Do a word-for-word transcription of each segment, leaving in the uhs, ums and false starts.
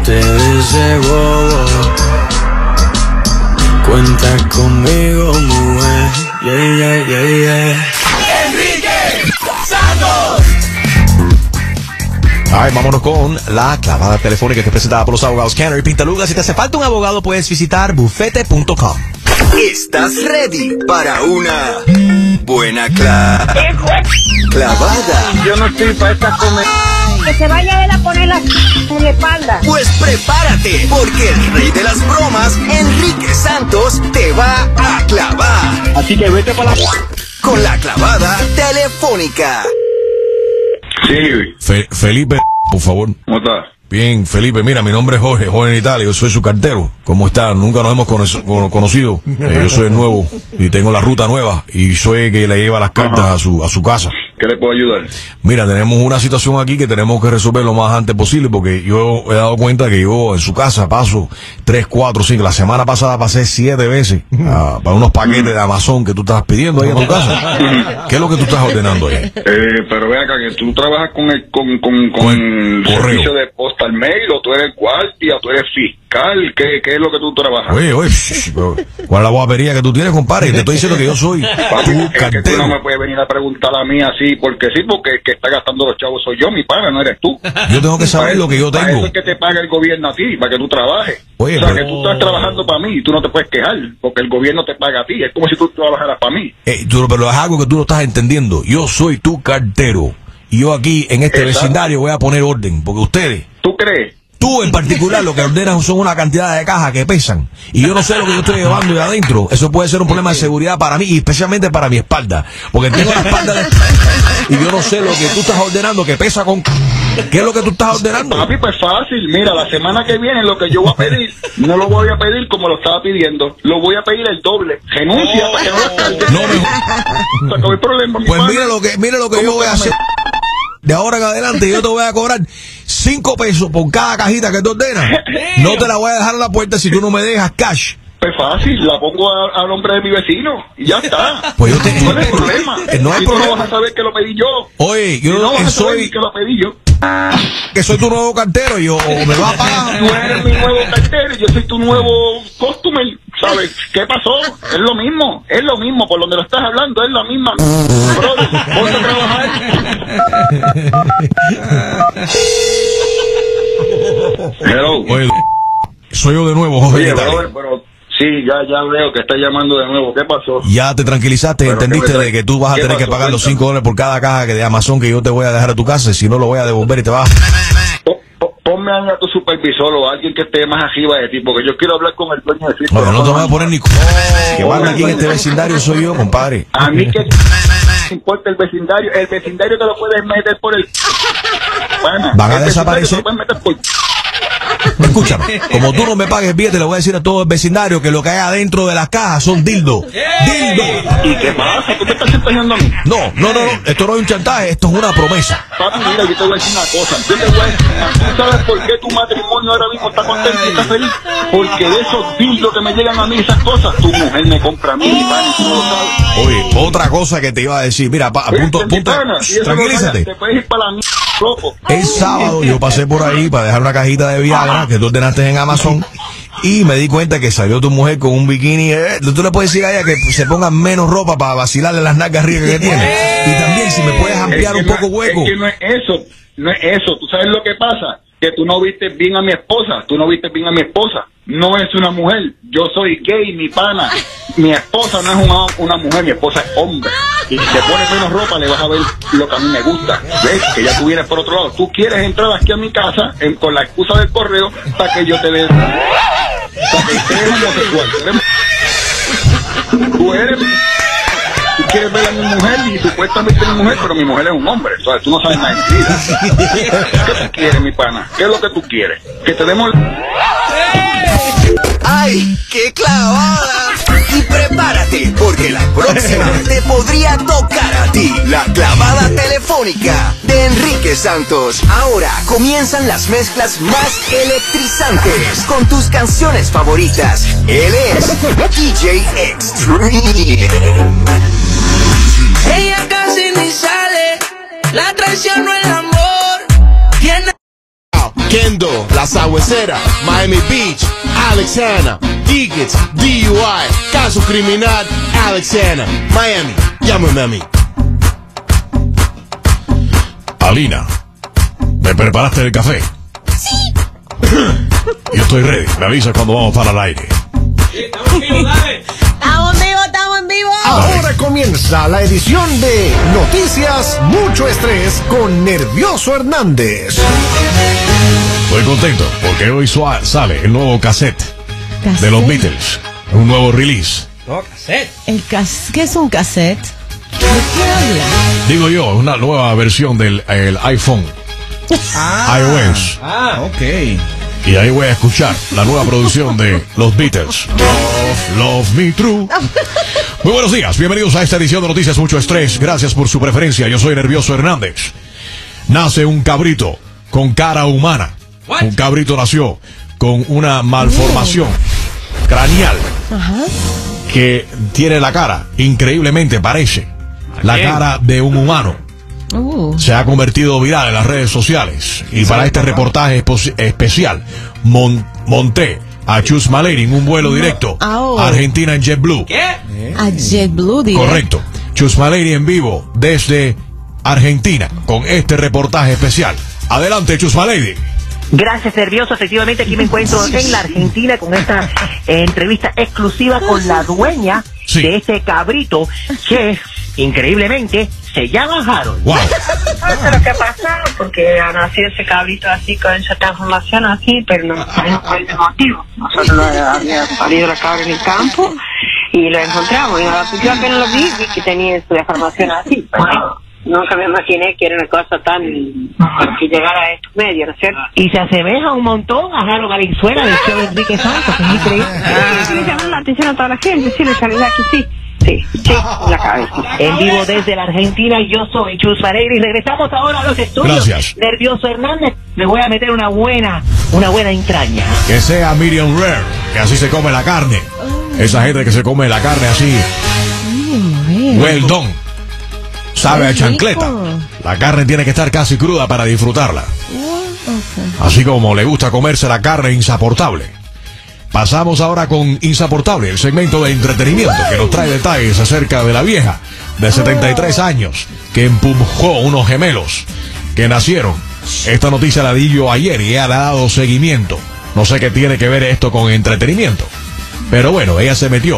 olvidarte de ese bobo. Cuenta conmigo, mujer. Yeah, yeah, yeah, yeah. Enrique Santos. Ay, vámonos con la clavada telefónica que es presentada por los abogados Canary Pintaluga. Si te hace falta un abogado, puedes visitar bufete punto com. ¿Estás ready para una buena cla clavada? Yo no estoy para esta comer. Que se vaya él a poner la en la espalda. Pues prepárate, porque el rey de las bromas, Enrique Santos, te va a clavar. Así que vete para la... Con la clavada telefónica. Sí. Fe Felipe, por favor. ¿Cómo estás? Bien, Felipe, mira, mi nombre es Jorge, Jorge en Italia, yo soy su cartero. ¿Cómo está? Nunca nos hemos cono conocido. Eh, yo soy el nuevo y tengo la ruta nueva y soy el que le lleva las cartas a su, a su casa. ¿Qué le puedo ayudar? Mira, tenemos una situación aquí que tenemos que resolver lo más antes posible porque yo he dado cuenta que yo en su casa paso tres, cuatro, cinco. La semana pasada pasé siete veces uh, para unos paquetes de Amazon que tú estás pidiendo ahí en tu casa. ¿Qué es lo que tú estás ordenando ahí? Eh, pero ve acá, que tú trabajas con el, con, con, con Con el correo. servicio de postal mail, o tú eres guardia, o tú eres fiscal. ¿Qué, qué es lo que tú trabajas? Oye, oye, shh, pero, ¿cuál es la guapería que tú tienes, compadre? Te estoy diciendo que yo soy Papi, tu es que tú cartero. no me puedes venir a preguntar a mí así, porque sí, porque el que está gastando los chavos soy yo, mi pana, no eres tú. Yo tengo que saber Para lo que yo Para tengo. eso es que te paga el gobierno a ti, para que tú trabajes. Oye, o sea, pero- que tú estás trabajando para mí y tú no te puedes quejar, porque el gobierno te paga a ti. Es como si tú trabajaras para mí. Eh, tú- pero es algo que tú no estás entendiendo. Yo soy tu cartero. Y yo aquí, en este Exacto. vecindario, voy a poner orden. Porque ustedes, ¿Tú crees? tú en particular, lo que ordenan son una cantidad de cajas que pesan. Y yo no sé lo que yo estoy llevando de adentro. Eso puede ser un problema de seguridad para mí y especialmente para mi espalda. Porque tengo la espalda de... Y yo no sé lo que tú estás ordenando que pesa con... ¿Qué es lo que tú estás ordenando? Papi, pues fácil. Mira, la semana que viene lo que yo voy a pedir, no lo voy a pedir como lo estaba pidiendo. Lo voy a pedir el doble. Renuncia para que no lo cargues. No me... Se acabó el problema, mi Pues pana. mira lo que, mira lo que ¿Cómo yo voy a que hacer. De ahora en adelante yo te voy a cobrar cinco pesos por cada cajita que te ordenas. No te la voy a dejar en la puerta si tú no me dejas cash. Pues fácil, la pongo a, a nombre de mi vecino y ya está. Pues yo te- ¿Cuál es el problema? Eh, no hay Si tú problema. no vas a saber que lo pedí yo. Oye, Si no yo vas que a saber soy, que lo pedí yo. que soy tu nuevo cartero y yo o me vas a pagar. Tú eres mi nuevo cartero y yo soy tu nuevo customer. ¿Sabes qué pasó? Es lo mismo, es lo mismo. Por donde lo estás hablando, es la misma. Brother, ponte a trabajar. Hello. Oye, soy yo de nuevo, Jorge. Oye, Italia. brother, pero sí, ya, ya veo que está llamando de nuevo. ¿Qué pasó? Ya te tranquilizaste, Pero entendiste ¿qué me- de que tú vas a qué tener que pasó? pagar los Cuéntame. cinco dólares por cada caja que de Amazon que yo te voy a dejar a tu casa. Si no, lo voy a devolver y te vas. Po- po- Ponme ahí a tu supervisor o a alguien que esté más arriba de ti, porque yo quiero hablar con el dueño de sitio. Oye, no te voy a poner ni... Que manda aquí en este vecindario soy yo, compadre. A mí que importa el vecindario, el vecindario te lo puedes meter por el... Pana, ¿Van a el vecindario desaparecer? te lo puedes meter por... Escúchame, como tú no me pagues bien, te le voy a decir a todo el vecindario que lo que hay adentro de las cajas son dildos. ¡Dildos! ¿Y qué pasa? ¿Tú te estás chantajeando a mí? No, no, no, no, esto no es un chantaje, esto es una promesa. Papi, mira, yo te voy a decir una cosa. Yo te voy a decir, ¿tú sabes por qué tu matrimonio ahora mismo está contento y está feliz? Porque de esos dildos que me llegan a mí, esas cosas, tu mujer me compra a mí, mi pana, y tú no lo sabes. Oye, otra cosa que te iba a decir, mira, pa, punto, Oíste, mi punto, pana, y eso no tranquilízate. vaya, te puedes ir para la mierda, loco. El sábado yo pasé por ahí para dejar una cajita de Viagra que tú ordenaste en Amazon y me di cuenta que salió tu mujer con un bikini. Eh, tú le puedes decir a ella que se ponga menos ropa para vacilarle las nalgas ricas que tiene. Y también si me puedes ampliar Es un que poco no, hueco. Es que no es eso, no es eso. ¿Tú sabes lo que pasa? Que tú no viste bien a mi esposa, tú no viste bien a mi esposa. No es una mujer, yo soy gay, mi pana. Mi esposa no es una, una mujer, mi esposa es hombre. Y si te pones menos ropa, le vas a ver lo que a mí me gusta. ¿Ves? Que ya tú vienes por otro lado. Tú quieres entrar aquí a mi casa en- con la excusa del correo para que yo te dé... Para que estés homosexual. Tú eres... Tú quieres ver a mi mujer y supuestamente mi mujer, pero mi mujer es un hombre. O sea, tú no sabes nada de mi vida. ¿Qué tú quieres, mi pana? ¿Qué es lo que tú quieres? Que te demos... ¡Ay, qué clavada! Y prepárate, porque la próxima te podría tocar a ti. La clavada telefónica de Enrique Santos. Ahora comienzan las mezclas más electrizantes con tus canciones favoritas. Él es D J Extreme. Ella casi ni sale, la traición no es el amor. Tiene Kendo, La Sabuesera, Miami Beach, Alex Hanna, Tickets, D U I, caso criminal, Alex Hanna, Miami, llámame a mí. Alina, ¿me preparaste el café? Sí. Yo estoy ready. Me avisas cuando vamos para el aire. Estamos en vivo, estamos en vivo. Ahora comienza la edición de Noticias Mucho Estrés con Nervioso Hernández. Estoy contento porque hoy sale el nuevo cassette, ¿Cassette? de los Beatles. Un nuevo release. El cas ¿Qué es un cassette? ¿De qué habla? Digo yo, una nueva versión del el iPhone. Ah, iOS. Ah, ok. Y ahí voy a escuchar la nueva producción de los Beatles. Love, love me true. Muy buenos días, bienvenidos a esta edición de Noticias Mucho Estrés. Gracias por su preferencia, yo soy Nervioso Hernández. Nace un cabrito con cara humana. What? Un cabrito nació con una malformación craneal. Ajá. Que tiene la cara, increíblemente parece la Bien. cara de un humano. Uh. Se ha convertido viral en las redes sociales. Y para este reportaje espo- especial, mon- monté a Chus Malady en un vuelo directo Au. a Argentina en JetBlue. ¿Qué? A JetBlue, diré. Correcto. Chus Malady en vivo desde Argentina con este reportaje especial. Adelante, Chus Malady. Gracias, Nervioso. Efectivamente, aquí me encuentro en la Argentina con esta eh, entrevista exclusiva con la dueña Sí. de este cabrito que, increíblemente, se llama Harold. Wow. No sé lo que ha pasado, porque ha nacido ese cabrito así, con esa transformación así, pero no sabemos cuál es el motivo. Nosotros lo había salido la cabra en el campo y lo encontramos. Y ahora, yo apenas lo vi, vi que tenía su deformación así. Pero nunca me imaginé que era una cosa tan... que llegara a estos medios, ¿no es cierto? Y se asemeja un montón a Harold Valenzuela del show de Enrique Santos, que es increíble. Sí, le llamó la atención a toda la gente, sí, le salió de aquí, sí. Sí, sí, en la cabeza. En vivo desde la Argentina, yo soy Chus Malady y regresamos ahora a los estudios. Gracias. Nervioso Hernández, me voy a meter una buena, una buena entraña. Que sea medium rare, que así se come la carne. Esa gente que se come la carne así, well done. Sabe a Qué chancleta. rico. La carne tiene que estar casi cruda para disfrutarla. Ok. Así como le gusta comerse la carne insoportable. Pasamos ahora con Insoportable, el segmento de entretenimiento que nos trae detalles acerca de la vieja de setenta y tres años que empujó unos gemelos que nacieron. Esta noticia la di yo ayer y ella le ha dado seguimiento. No sé qué tiene que ver esto con entretenimiento. Pero bueno, ella se metió.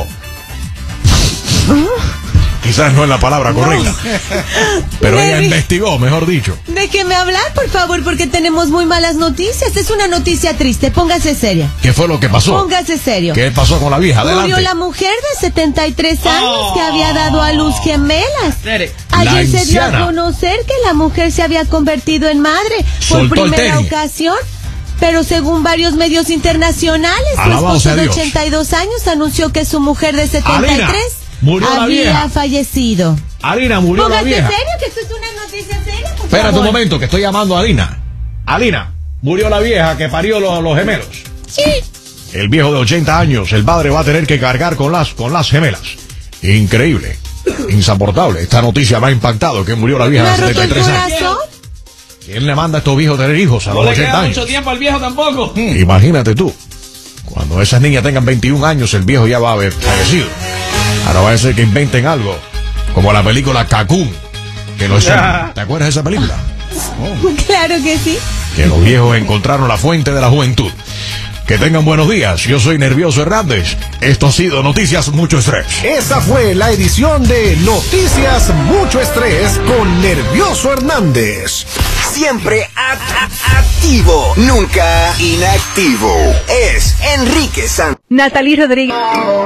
Quizás no es la palabra correcta. Pero ella Nervi- investigó, mejor dicho. Déjeme hablar, por favor, porque tenemos muy malas noticias. Es una noticia triste. Póngase seria. ¿Qué fue lo que pasó? Póngase serio. ¿Qué pasó con la vieja? Adelante. Murió la mujer de setenta y tres años que había dado a luz gemelas. Serio. La Ayer se dio a anciana. conocer que la mujer se había convertido en madre por Soltó el primera tenis. ocasión. Pero según varios medios internacionales, su Alabado esposo sea de Dios. ochenta y dos años anunció que su mujer de setenta y Alina, tres murió la había vieja. fallecido. Alina, murió la Póngase vieja. serio, que esto es una noticia seria, por Espérate favor. un momento, que estoy llamando a Alina. Alina, murió la vieja que parió los, los gemelos. Sí. El viejo de ochenta años, el padre va a tener que cargar con las, con las gemelas. Increíble, insoportable. Esta noticia me ha impactado, que murió la ¿Me vieja ha de roto el setenta y tres años. corazón? ¿Quién le manda a estos viejos tener hijos a No los le ochenta queda años? mucho tiempo al viejo tampoco. Imagínate tú, cuando esas niñas tengan veintiún años, el viejo ya va a haber fallecido. Ahora va a ser que inventen algo, como la película Cocoon, que no es... ¿Te acuerdas de esa película? Claro que sí. Que los viejos encontraron la fuente de la juventud. Que tengan buenos días, yo soy Nervioso Hernández. Esto ha sido Noticias Mucho Estrés. Esa fue la edición de Noticias Mucho Estrés con Nervioso Hernández. Siempre a- a- activo, nunca inactivo. Es Enrique Santos. Natalie Rodríguez.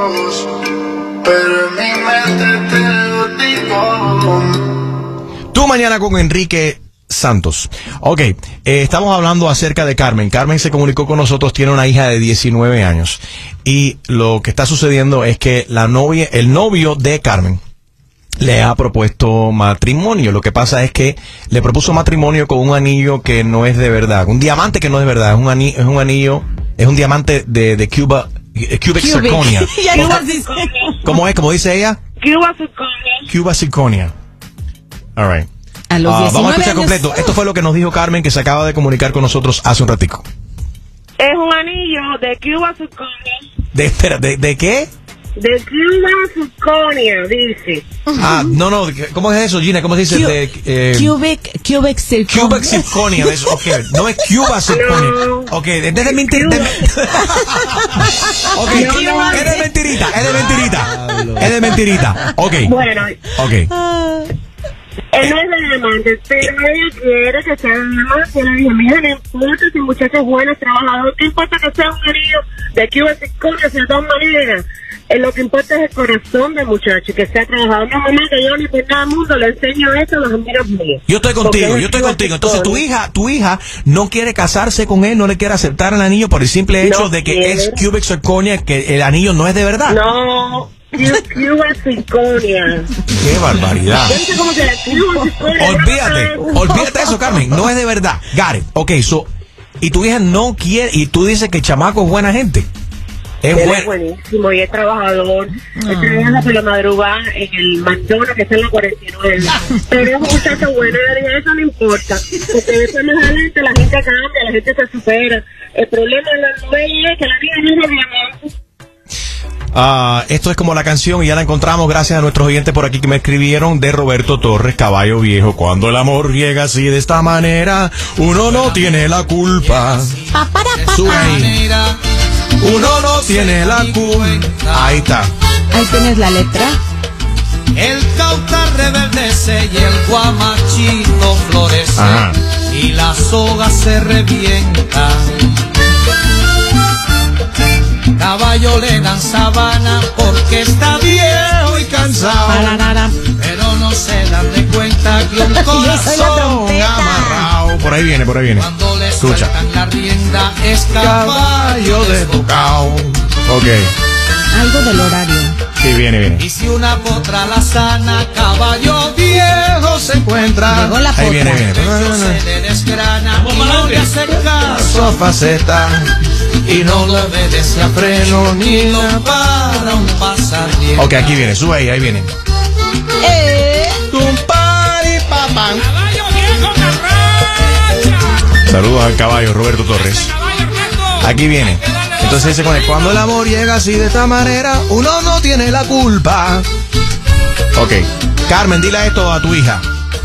Tú mañana con Enrique Santos. Ok, eh, estamos hablando acerca de Carmen. Carmen se comunicó con nosotros, tiene una hija de diecinueve años. Y lo que está sucediendo es que la novia, el novio de Carmen le ha propuesto matrimonio. Lo que pasa es que le propuso matrimonio con un anillo que no es de verdad. Un diamante que no es de verdad. Es un anillo, es un, anillo, es un diamante de, de Cuba, eh, cubic zirconia. Ya no vas a decir. ¿Cómo es? ¿Cómo dice ella? Cuba Zirconia. Cuba zirconia. All right. A los Ah, diecinueve vamos a escuchar años. completo. Esto fue lo que nos dijo Carmen, que se acaba de comunicar con nosotros hace un ratico. Es un anillo de Cuba Zirconia. De, espera, ¿de, de qué? De Cuba Zirconia, dice. Ah, no, no, ¿cómo es eso, Gina? ¿Cómo se dice? Cu- De, eh, Cubic, cubic zirconia. Cubic zirconia, ¿ves? Ok, no es Cuba zirconia. No. Ok, es de mentirita. Ok, No, no. es de mentirita, es de mentirita. Es de mentirita. Ok, Bueno, ok. Ah, él no es de diamantes, pero ella quiere que sea de diamantes. Yo le dije, mija, no importa si el muchacho es bueno, es trabajador, ¿qué importa que sea un anillo de Cuba Zirconia? De todas maneras, eh, lo que importa es el corazón del muchacho, que sea trabajador. Una mamá que yo ni por nada del mundo le enseño eso a los amigos míos. Yo estoy contigo, Porque yo estoy es contigo. Entonces tu Zirconia. hija, tu hija no quiere casarse con él, no le quiere aceptar el anillo por el simple hecho No de que quiere. es Cubic zirconia, que el anillo no es de verdad. No, Cuba Zirconia. Qué barbaridad. Yo no sé cómo se la Cuba Zirconia. Olvídate, olvídate de eso, Carmen. No es de verdad. Got it. Ok, so, y tu hija no quiere, y tú dices que el chamaco es buena gente. Es Él es bueno. buenísimo y es trabajador. Él trabaja por la madrugada en el McDonald's que está en la cuarenta y nueve. Pero es un muchacho bueno, y le dije, eso no importa. Porque después más adelante la gente cambia, la gente se supera. El problema de la novela es que la niña no es de diamante. Ah, esto es como la canción y ya la encontramos gracias a nuestros oyentes por aquí que me escribieron, de Roberto Torres, Caballo Viejo. Cuando el amor llega así de esta manera, uno no tiene la culpa. Sube ahí. Uno no tiene la culpa. Ahí está. ahí tienes la letra. El cauta reverdece y el guamachito florece. Ajá. Y la soga se revienta. Caballo le dan sabana porque está viejo y cansado. Pararara. Pero no se dan de cuenta que un Yo soy la corazón trompeta. Amarrado. Por ahí viene, por ahí viene. cuando le Escucha. sueltan la rienda es caballo desbocado. Ok. Algo del horario. Sí, viene, viene. Y si una potra la sana, caballo viejo se encuentra. Llegó la Ahí viene, potra. viene. Pecho se le desgrana y no le hace caso Faceta. y no le obedece a freno ni lo para un pasadiero. Ok, aquí viene, sube ahí, ahí viene. Eh, Caballo viejo carracha. Saludos al caballo, Roberto Torres. Aquí viene. Entonces dice con él, cuando el amor llega así de esta manera, uno no tiene la culpa. Ok. Carmen, dile esto a tu hija.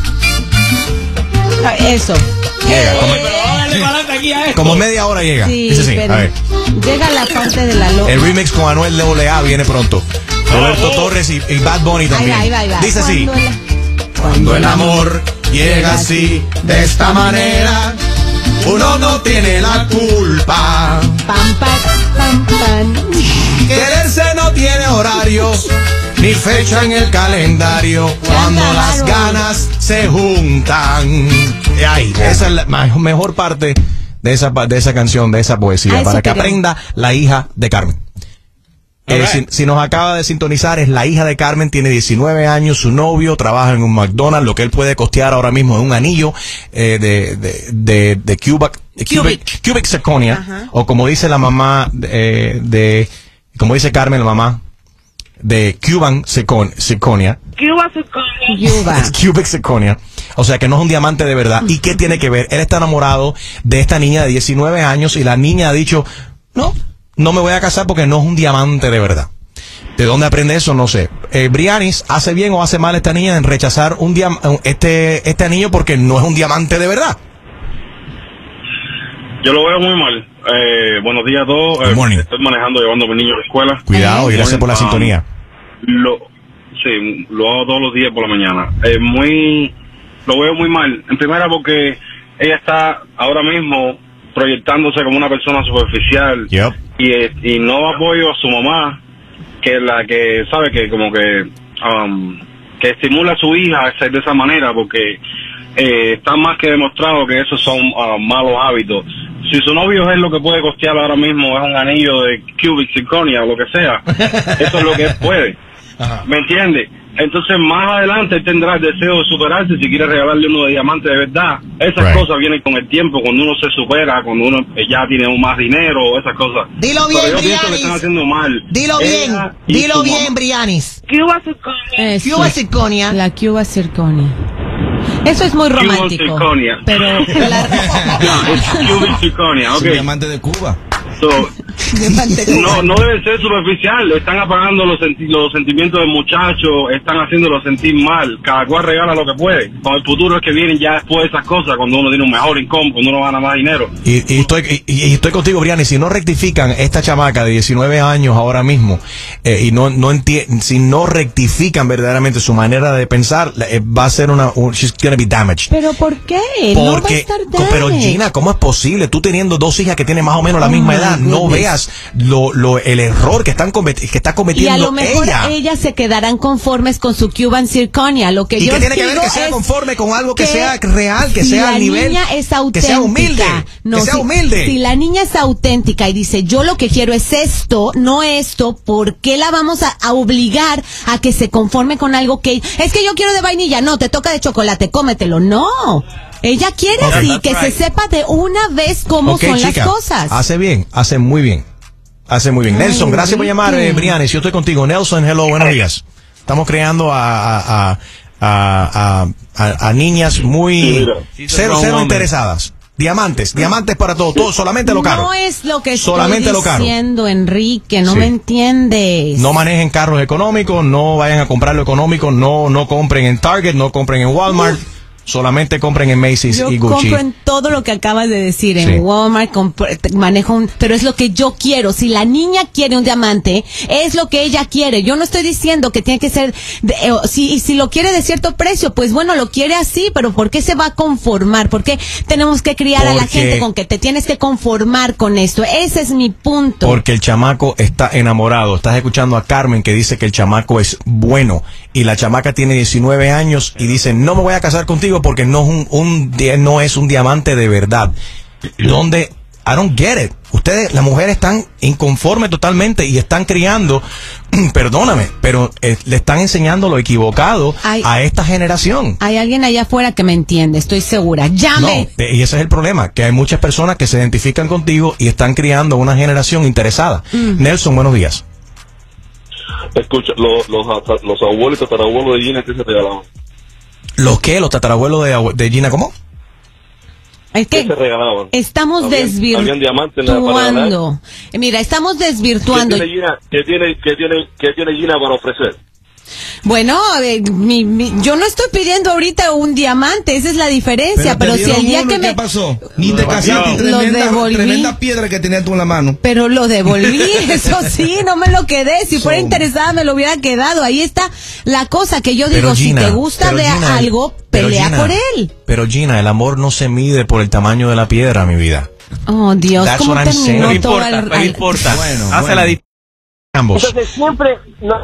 ah, eso. Llega, como, Dale para adelante aquí a esto. como media hora llega. Sí, Dice sí, pero a ver. llega la parte de la loca. El remix con Anuel doble A viene pronto. Roberto Torres y, y Bad Bunny Ahí también. va, ahí va, ahí va. Dice así. Cuando la- Cuando el amor llega así, de esta manera, uno no tiene la culpa. Pam, pam, pam, pam. Quererse no tiene horario, ni fecha en el calendario, cuando las ganas se juntan. Y ahí, esa es la ma- mejor parte de esa, pa- de esa canción, de esa poesía, Ah, eso para que quería. aprenda la hija de Carmen. Eh, Alright. si, si nos acaba de sintonizar, es la hija de Carmen, tiene diecinueve años, su novio trabaja en un McDonald's, lo que él puede costear ahora mismo es un anillo eh, de, de, de, de Cubic, de Cubic, Cubic zirconia, Ajá. o como dice la mamá eh, de, como dice Carmen, la mamá, de Cuban zircon- zirconia, Cuba Zirconia. Yuba. es Cubic zirconia. O sea que no es un diamante de verdad. ¿Y qué tiene que ver? Él está enamorado de esta niña de diecinueve años y la niña ha dicho, no, no me voy a casar porque no es un diamante de verdad. ¿De dónde aprende eso? No sé. Eh, Brianis, ¿hace bien o hace mal esta niña en rechazar un diam- este, este anillo porque no es un diamante de verdad? Yo lo veo muy mal. Eh, buenos días a todos. Good Eh, morning. estoy manejando, llevando a mi niño a la escuela. Cuidado y gracias por la Um, sintonía. Lo, sí, lo hago todos los días por la mañana. Eh, muy, lo veo muy mal. En primera porque ella está ahora mismo proyectándose como una persona superficial Yep. y, eh, y no apoyo a su mamá, que es la que sabe que como que um, que estimula a su hija a ser de esa manera, porque eh, está más que demostrado que esos son uh, malos hábitos. Si su novio es lo que puede costear ahora mismo, es un anillo de Cubic zirconia o lo que sea, eso es lo que él puede. ¿Me entiende? Entonces más adelante él tendrá el deseo de superarse si quiere regalarle uno de diamante de verdad. Esas Right. cosas vienen con el tiempo, cuando uno se supera, cuando uno ya tiene un más dinero, esas cosas. Dilo bien, Pero yo pienso que Brianis. están haciendo mal. Dilo bien, Ella y dilo su bien, mamá. Brianis. Cuba Zirconia. Eso. Cuba Zirconia. La Cuba Zirconia. Eso es muy Cuban romántico. zirconia. Pero la... No, es Cuban zirconia, Es ok. un diamante de Cuba. So, no, no debe ser superficial. Están apagando los, senti los sentimientos del muchacho, están haciéndolo sentir mal. Cada cual regala lo que puede. Con el futuro es que vienen ya después de esas cosas, cuando uno tiene un mejor income, cuando uno gana más dinero. Y, y estoy y, y estoy contigo, Brian, si no rectifican esta chamaca de diecinueve años ahora mismo, eh, y no no enti- si no rectifican verdaderamente su manera de pensar, eh, va a ser una un, she's gonna be damaged. ¿Pero por qué? No va a Porque, estar co- pero damaged. Gina, ¿cómo es posible? Tú teniendo dos hijas que tienen más o menos la Oh misma my edad, no goodness. veas lo, lo el error que están cometi- que está Y a cometiendo lo mejor ella. ellas se quedarán conformes con su Cuban zirconia. Lo que ¿Y yo qué tiene que ver digo que sea es conforme con algo que que sea real, que si sea la al nivel, niña es que auténtica, sea humilde, no, que sea si, humilde? Si la niña es auténtica y dice, yo lo que quiero es esto, no esto, ¿por qué la vamos a, a obligar a que se conforme con algo que... Es que yo quiero de vainilla, no, te toca de chocolate, cómetelo. No, ella quiere Okay, así, that's que right. se sepa de una vez cómo Ok, son chica, las cosas. Hace bien, hace muy bien. Hace muy bien. Ay, Nelson, gracias por llamar, Enrique. eh, Brianes. Yo estoy contigo. Nelson, hello, buenos días. Estamos creando a, a, a, a, a, a niñas muy Sí, mira. cero, cero interesadas. Diamantes, diamantes para todo, todo, solamente lo caro. No es lo que Solamente estoy lo caro. diciendo, Enrique, no Sí. me entiendes. No manejen carros económicos, no vayan a comprar lo económico, no, no compren en Target, no compren en Walmart, solamente compren en Macy's Yo y Gucci. compro en todo lo que acabas de decir, en Sí. Walmart, compro- manejo un, pero es lo que yo quiero. Si la niña quiere un diamante, es lo que ella quiere. Yo no estoy diciendo que tiene que ser, de, eh, si, y si lo quiere de cierto precio, pues bueno, lo quiere así, pero ¿por qué se va a conformar? ¿Por qué tenemos que criar a la Porque- gente con que te tienes que conformar con esto? Ese es mi punto. Porque el chamaco está enamorado. Estás escuchando a Carmen que dice que el chamaco es bueno. Y la chamaca tiene diecinueve años y dice, no me voy a casar contigo porque no es un, un di- no es un diamante de verdad. Donde, I don't get it. Ustedes, las mujeres están inconformes totalmente y están criando, perdóname, pero eh, le están enseñando lo equivocado Ay. a esta generación. Hay alguien allá afuera que me entiende, estoy segura. Llame. No, eh, y ese es el problema, que hay muchas personas que se identifican contigo y están criando una generación interesada. Mm. Nelson, buenos días. Escucha, los, los, los abuelos y tatarabuelos de Gina que se regalaban. ¿Los qué? ¿Los tatarabuelos de, abue- de Gina cómo? Es ¿Qué que se regalaban? estamos Habían- habían diamantes en la- para regalar. desvirtuando. Mira, estamos ¿Qué desvirtuando. tiene Gina, qué tiene, qué tiene, qué tiene Gina para ofrecer? Bueno, eh, mi, mi- yo no estoy pidiendo ahorita un diamante, esa es la diferencia, pero, te si dieron el día uno, que ¿y me... ¿Qué pasó? Ni te casaste, y Lo tremenda, devolví. tremenda piedra que tenías tú en la mano. Pero lo devolví, eso sí, no me lo quedé. Si fuera So- interesada me lo hubiera quedado. Ahí está la cosa que yo Pero digo, Gina, si te gusta pero de Gina, algo, pero pelea Gina, por él. Pero Gina, el amor no se mide por el tamaño de la piedra, mi vida. Oh, Dios, That's ¿cómo what I'm saying. terminó No todo importa, el- no al- importa. Bueno, Hace bueno. la diferencia ambos. Entonces siempre no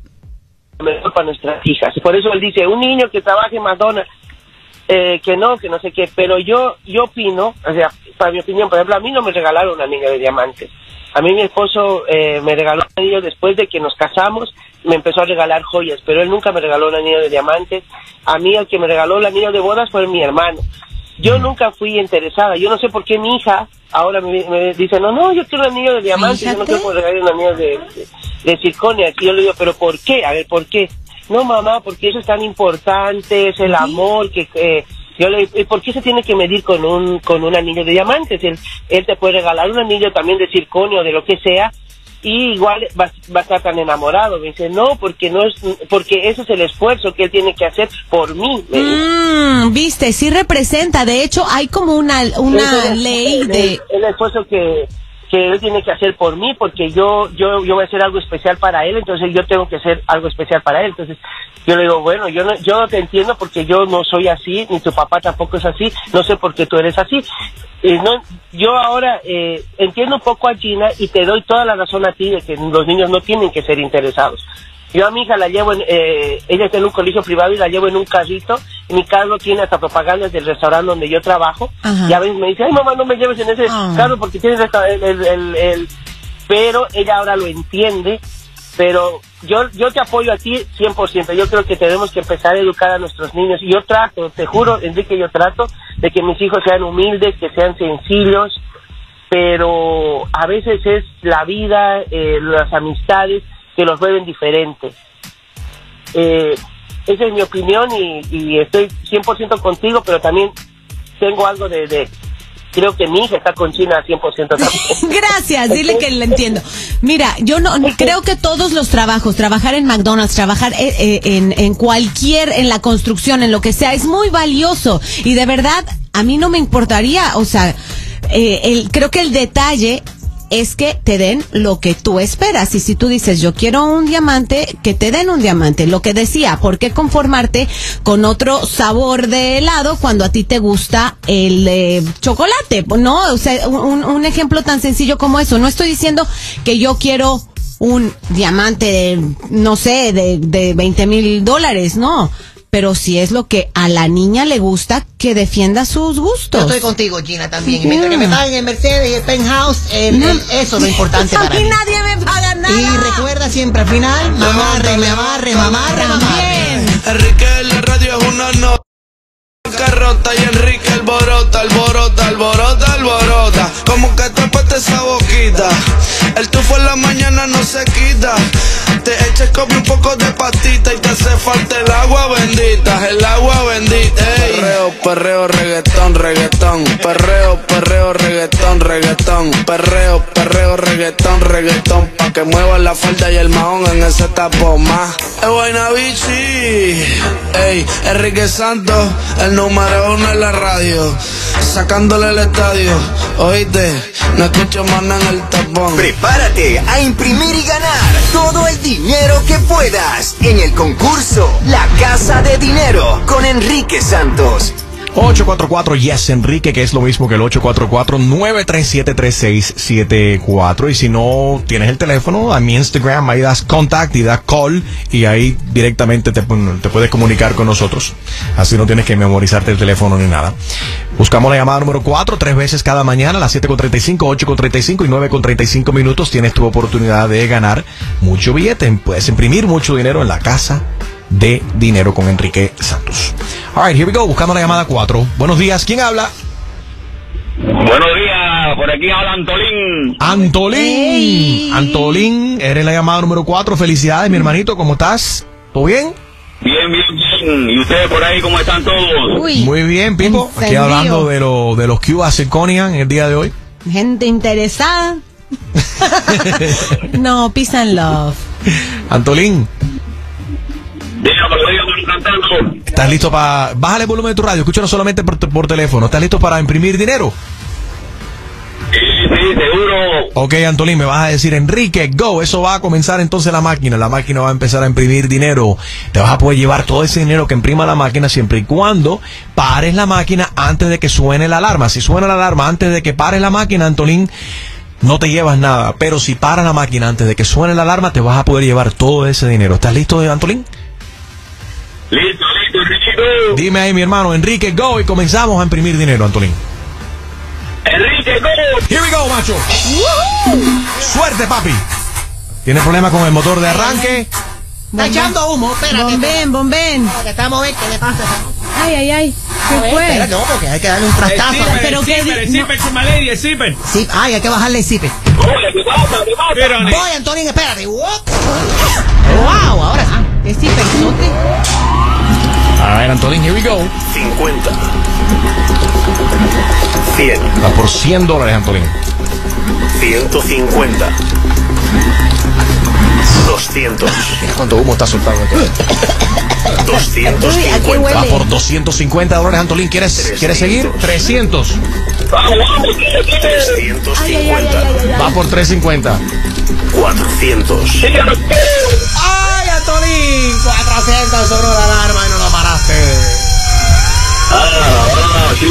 mejor para nuestras hijas. Por eso él dice, un niño que trabaje en McDonald's, eh, que no, que no sé qué, pero yo yo opino, o sea, para mi opinión, por ejemplo, a mí no me regalaron un anillo de diamantes. A mí mi esposo eh, me regaló un anillo después de que nos casamos, me empezó a regalar joyas, pero él nunca me regaló un anillo de diamantes. A mí el que me regaló el anillo de bodas fue mi hermano. Yo nunca fui interesada, yo no sé por qué mi hija ahora me, me dice, no, no, yo quiero un anillo de diamantes, yo no Fíjate. quiero que me regalen un anillo de, de, de circonia. Y yo le digo, pero ¿por qué? A ver, ¿por qué? No, mamá, porque eso es tan importante, es el amor que... Eh, yo le digo, ¿y por qué se tiene que medir con un con un anillo de diamantes? Él, él te puede regalar un anillo también de circonio o de lo que sea, y igual va, va a estar tan enamorado. Me dice, no, porque no es, porque ese es el esfuerzo que él tiene que hacer por mí. Me dice. Mm, viste, sí representa. De hecho, hay como una, una Ese es ley el, de... el, el esfuerzo que, que él tiene que hacer por mí, porque yo yo yo voy a hacer algo especial para él, entonces yo tengo que hacer algo especial para él. Entonces yo le digo, bueno, yo no, yo no te entiendo porque yo no soy así, ni tu papá tampoco es así, no sé por qué tú eres así. Eh, no, yo ahora eh, entiendo un poco a Gina y te doy toda la razón a ti de que los niños no tienen que ser interesados. Yo a mi hija la llevo, en, eh, ella está en un colegio privado y la llevo en un carrito, y mi carro tiene hasta propagandas del restaurante donde yo trabajo. Ajá. Y a veces me dice, ay mamá, no me lleves en ese Ah. carro porque tienes resta- el, el, el, el... Pero ella ahora lo entiende, pero yo yo te apoyo a ti cien por ciento. Yo creo que tenemos que empezar a educar a nuestros niños. Y yo trato, te juro, Enrique, yo trato de que mis hijos sean humildes, que sean sencillos, pero a veces es la vida, eh, las amistades que los vuelven diferentes. Eh, esa es mi opinión y, y estoy cien por ciento contigo, pero también tengo algo de... de creo que mi hija está con China cien por ciento también. Gracias, dile que le entiendo. Mira, yo no creo que todos los trabajos, trabajar en McDonald's, trabajar eh, eh, en, en cualquier, en la construcción, en lo que sea, es muy valioso. Y de verdad, a mí no me importaría, o sea, eh, el, creo que el detalle es que te den lo que tú esperas. Y si tú dices, yo quiero un diamante, que te den un diamante. Lo que decía, ¿por qué conformarte con otro sabor de helado cuando a ti te gusta el eh, chocolate? No, o sea, un, un ejemplo tan sencillo como eso. No estoy diciendo que yo quiero un diamante de, no sé, de, de veinte mil dólares, no. Pero si es lo que a la niña le gusta, que defienda sus gustos. Yo estoy contigo, Gina, también. Y mientras que me paguen el Mercedes y el penthouse, el, el, eso es lo importante para mí. A mí nadie me paga nada. Y recuerda siempre, al final, mamarre, me amarre, mamarre, mamarre. Enrique en la radio es una nota. Carrota y Enrique alborota, alborota, alborota, alborota. Como que tapaste esa boquita. El tufo en la mañana no se quita. Te eches como un poco de patita y te hace falta el agua bendita, el agua bendita. Ey. Perreo, perreo, reggaetón, reggaetón. Perreo, perreo, reggaetón, reggaetón. Perreo, perreo, reggaetón, reggaetón. Pa' que mueva la falda y el mahón en ese tapón más. Es buena bichi. Ey, Enrique Santos, el número uno en la radio, sacándole el estadio. Oíste, no escucho más nada en el tapón. Prepárate a imprimir y ganar todo el dinero que puedas en el concurso La Casa de Dinero con Enrique Santos. ocho cuatro cuatro yes Enrique, que es lo mismo que el ocho cuatro cuatro, nueve tres siete, tres seis siete cuatro. Y si no tienes el teléfono, a mi Instagram, ahí das contact y das call y ahí directamente te, te puedes comunicar con nosotros. Así no tienes que memorizarte el teléfono ni nada. Buscamos la llamada número cuatro, tres veces cada mañana, a las siete con treinta y cinco, ocho con treinta y cinco y nueve con treinta y cinco minutos. Tienes tu oportunidad de ganar mucho billete. Puedes imprimir mucho dinero en la Casa de Dinero con Enrique Santos. Alright, here we go, buscando la llamada cuatro. Buenos días, ¿quién habla? Buenos días, por aquí habla Antolín. Antolín, hey. Antolín, eres la llamada número cuatro. Felicidades, mi hermanito, ¿cómo estás? ¿Todo bien? Bien, bien, bien. ¿Y ustedes por ahí cómo están todos? Uy, muy bien, Pipo. Aquí hablando de, lo, de los Cuba Zirconian el día de hoy. Gente interesada. No, peace and love. Antolín. ¿Estás listo para...? Bájale el volumen de tu radio, escúchanos solamente por, por teléfono. ¿Estás listo para imprimir dinero? Sí, sí, seguro. Ok, Antolín, me vas a decir, Enrique, go. Eso va a comenzar entonces la máquina. La máquina va a empezar a imprimir dinero. Te vas a poder llevar todo ese dinero que imprima la máquina siempre y cuando pares la máquina antes de que suene la alarma. Si suena la alarma antes de que pares la máquina, Antolín, no te llevas nada. Pero si paras la máquina antes de que suene la alarma, te vas a poder llevar todo ese dinero. ¿Estás listo, Antolín? Listo, listo, Enrique. Dime ahí, mi hermano, Enrique, go, y comenzamos a imprimir dinero, Antolín. Enrique, go. Here we go, macho. Woo-hoo. Suerte, papi. ¿Tienes problema con el motor de arranque? Está echando humo, espérate. Bomben, bomben. Que estamos bien, ¿qué le pasa? Ay, ay, ay. ¿Qué ver, fue? Espérate, no, porque hay que darle un trastazo. El zipper, pero el que zipper, el no. zipper, chumaleri, el zipper. Sí, ay, hay que bajarle el zipper. Oye, ¿qué pasa? ¿Qué pasa? Voy, Antolín, espérate. Wow, ahora sí. ¿Qué zipperzote? A ver, Antolín, here we go. cincuenta. cien. Va por cien dólares, Antolín. ciento cincuenta. doscientos. Mira cuánto humo está soltando. doscientos Uy, ¿a qué cincuenta. huele? Va por doscientos cincuenta dólares, Antolín. ¿Quieres, ¿quieres seguir? trescientos. trescientos Ay, ay, ay, cincuenta. ay, ay, ay. Va por trescientos cincuenta. cuatrocientos. ¡Ay, Antolín! cuatrocientos sobre la alarma y no lo paraste. Ah, ah, sí,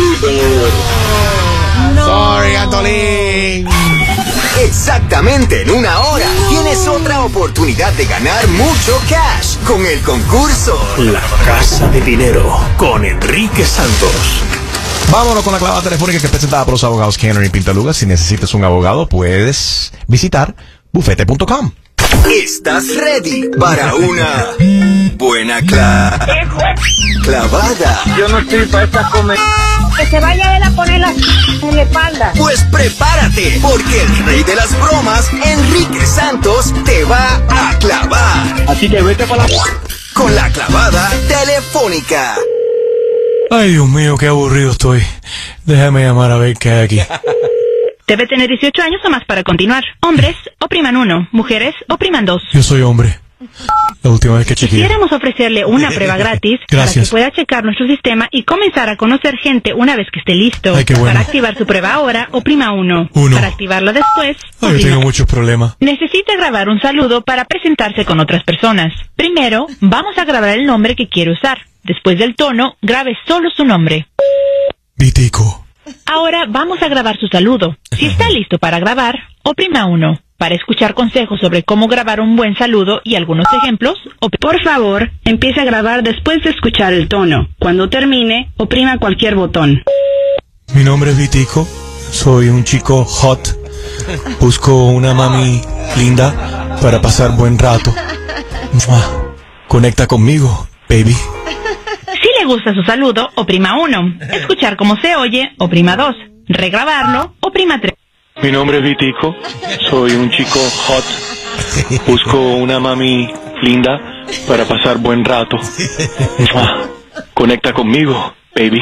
No. Sorry, Antolín. Exactamente en una hora tienes otra oportunidad de ganar mucho cash con el concurso La Casa de Dinero con Enrique Santos. Vámonos con la clavada telefónica que es presentada por los abogados Kenner y Pintaluga. Si necesitas un abogado, puedes visitar bufete punto com. ¿Estás ready para una buena cla clavada? Yo no estoy para esta comer. Que se vaya él a poner la en la espalda. Pues prepárate, porque el rey de las bromas, Enrique Santos, te va a clavar. Así que vete para la... con la clavada telefónica. Ay, Dios mío, qué aburrido estoy. Déjame llamar a ver qué hay aquí. Debe tener dieciocho años o más para continuar. Hombres, opriman uno. Mujeres, opriman dos. Yo soy hombre. La última vez que chequeé. Quisiéramos ofrecerle una prueba gratis para que pueda checar nuestro sistema y comenzar a conocer gente una vez que esté listo. Ay, qué bueno. Para activar su prueba ahora, oprima uno. Uno. Para activarla después, Ay, yo oprima. tengo muchos problemas. Necesita grabar un saludo para presentarse con otras personas. Primero, vamos a grabar el nombre que quiere usar. Después del tono, grabe solo su nombre. Vitico. Ahora vamos a grabar su saludo. Si está listo para grabar, oprima uno. Para escuchar consejos sobre cómo grabar un buen saludo y algunos ejemplos, op- por favor, empiece a grabar después de escuchar el tono. Cuando termine, oprima cualquier botón. Mi nombre es Vitico. Soy un chico hot. Busco una mami linda para pasar buen rato. ¡Mua! Conecta conmigo, baby. Si le gusta su saludo, oprima uno. Escuchar cómo se oye, oprima dos. Regrabarlo, oprima tres. Mi nombre es Vitico, soy un chico hot, busco una mami linda para pasar buen rato. ¡Mua! Conecta conmigo, baby.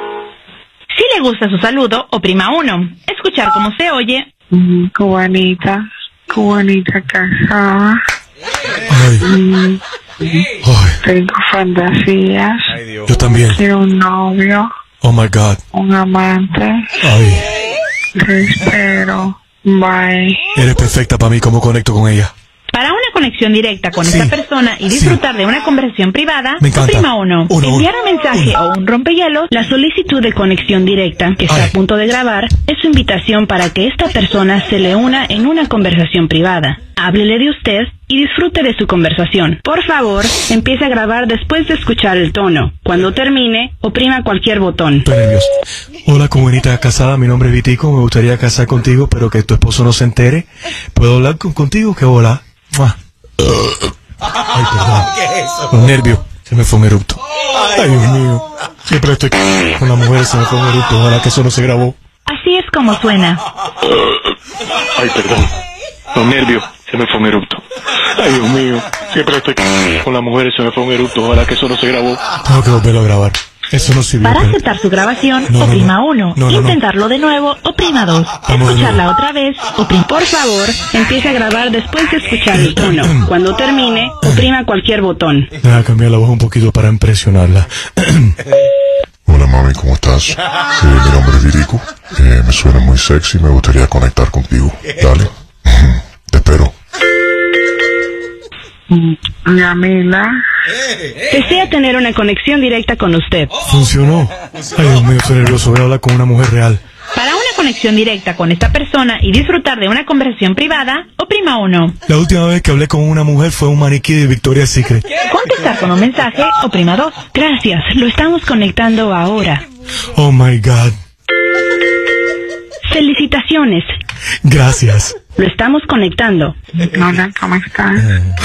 Si le gusta su saludo, oprima uno. Escuchar cómo se oye. Mm, cubanita, cubanita casada. Mm, tengo fantasías. Yo también. Quiero un novio, Oh my God. un amante. Ay, Te espero. Bye. eres perfecta para mí. ¿Cómo conecto con ella? Para una conexión directa con esta persona y disfrutar de una conversación privada, Me encanta. oprima uno. Uno, Enviar un mensaje o un rompehielos, la solicitud de conexión directa que está Ay. a punto de grabar es su invitación para que esta persona se le una en una conversación privada. Háblele de usted y disfrute de su conversación. Por favor, empiece a grabar después de escuchar el tono. Cuando termine, oprima cualquier botón. Estoy nervioso. Hola, comunidad casada. Mi nombre es Vitico. Me gustaría casar contigo, pero que tu esposo no se entere. ¿Puedo hablar con, contigo? ¿Qué hola? ¡Mua! Ay, perdón. ¿Qué es eso? Los nervios. Se me fue un eructo. Ay, Dios mío. Siempre estoy con la mujer. Se me fue un eructo. Ojalá que eso no se grabó. Así es como suena. Ay, perdón. Los nervios. Se me fue un eructo. Ay, Dios mío. Siempre estoy con la mujer. Se me fue un eructo. Ojalá que eso no se grabó. Tengo que volverlo a grabar. Eso no sirvió. Para pero- aceptar su grabación, No, no, oprima no. uno. No, no, no. Intentarlo de nuevo, oprima dos. Vamos de Escucharla otra vez, oprima. Por favor, empiece a grabar después de escuchar el tono. Cuando termine, oprima cualquier botón. Deja cambiar la voz un poquito para impresionarla. Hola mami, ¿cómo estás? Eh, mi nombre es Virico. Eh, me suena muy sexy, me gustaría conectar contigo. Dale. Te espero. Yamila. Desea tener una conexión directa con usted. Funcionó. Ay, Dios mío, estoy nervioso. Voy a hablar con una mujer real. Para una conexión directa con esta persona y disfrutar de una conversación privada, oprima uno. La última vez que hablé con una mujer fue un maniquí de Victoria's Secret. Contestar con un mensaje, oprima dos. Gracias, lo estamos conectando ahora. Oh my God. Felicitaciones, Gracias. lo estamos conectando. Hola, ¿cómo estás?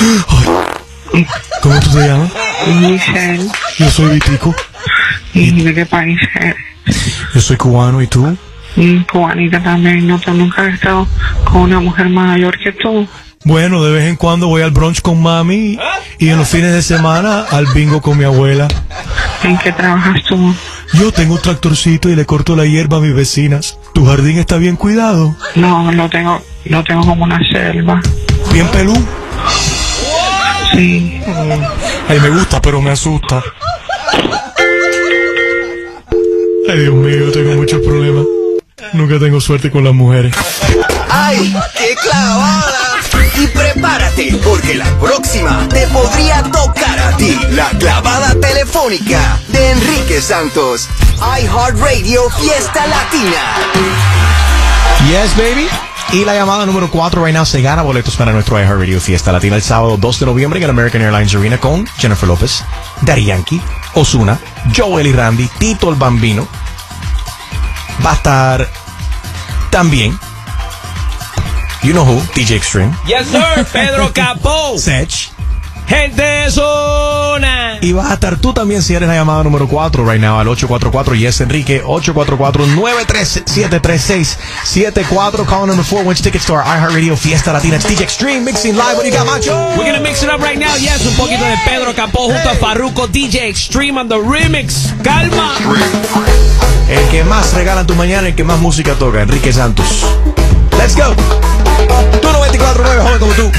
¿Cómo tú te llamas? Michelle. Yo soy Vitico. ¿Y de qué país eres? Yo soy cubano. ¿Y tú? Y cubanita también. No, tú nunca has estado con una mujer mayor que tú. Bueno, de vez en cuando voy al brunch con mami y en los fines de semana al bingo con mi abuela. ¿En qué trabajas tú? Yo tengo un tractorcito y le corto la hierba a mis vecinas. ¿Tu jardín está bien cuidado? No, lo tengo, lo tengo como una selva. ¿Bien pelú? Sí. Ay, me gusta, pero me asusta. Ay, Dios mío, tengo muchos problemas. Nunca tengo suerte con las mujeres. ¡Ay, qué clavada! Y prepárate, porque la próxima te podría tocar a ti. La clavada telefónica de Enrique Santos. iHeartRadio Fiesta Latina. Yes, baby. Y la llamada número cuatro right now se gana boletos para nuestro iHeartRadio Fiesta Latina el sábado dos de noviembre en el American Airlines Arena con Jennifer López, Daddy Yankee, Ozuna, Joel y Randy, Tito el Bambino. Va a estar también, you know who, D J Extreme. Yes, sir. Pedro Capó. Sech. Gente de zona. Y vas a estar tú también si eres la llamada número cuatro right now al ocho cuatro cuatro yes Enrique ocho cuatro cuatro nueve tres siete tres seis siete cuatro. Call number four. When's tickets to our iHeartRadio Fiesta Latina? It's D J Extreme mixing live. What do you got, Macho? We're gonna mix it up right now. Yes, un poquito de Pedro Capó junto a Farruko, D J Extreme on the remix. Calma. El que más regala en tu mañana, el que más música toca, Enrique Santos. Let's go. Tú noventa y cuatro nueve, joven como tú.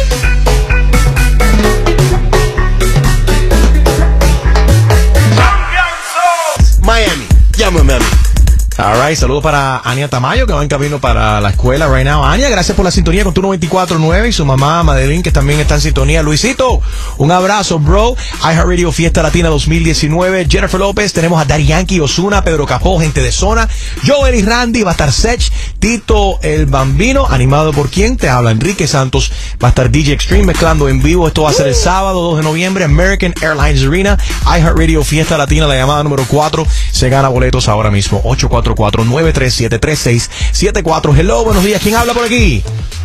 Miami, llámame a mí. Alright, saludos para Ania Tamayo, que va en camino para la escuela right now. Ania, gracias por la sintonía con tu noventa y cuatro nueve y su mamá Madeline, que también está en sintonía. Luisito, un abrazo, bro. iHeartRadio Fiesta Latina dos mil diecinueve. Jennifer López, tenemos a Daddy Yankee, Ozuna, Pedro Capó, gente de zona. Joel y Randy, va a estar Sech, Tito el Bambino, animado por quién te habla, Enrique Santos. Va a estar D J Extreme mezclando en vivo. Esto va a ser el sábado dos de noviembre, American Airlines Arena. iHeartRadio Fiesta Latina, la llamada número cuatro. Se gana boletos ahora mismo. ocho cuatro cuatro nueve tres siete tres seis siete cuatro. Hello, buenos días. ¿Quién habla por aquí?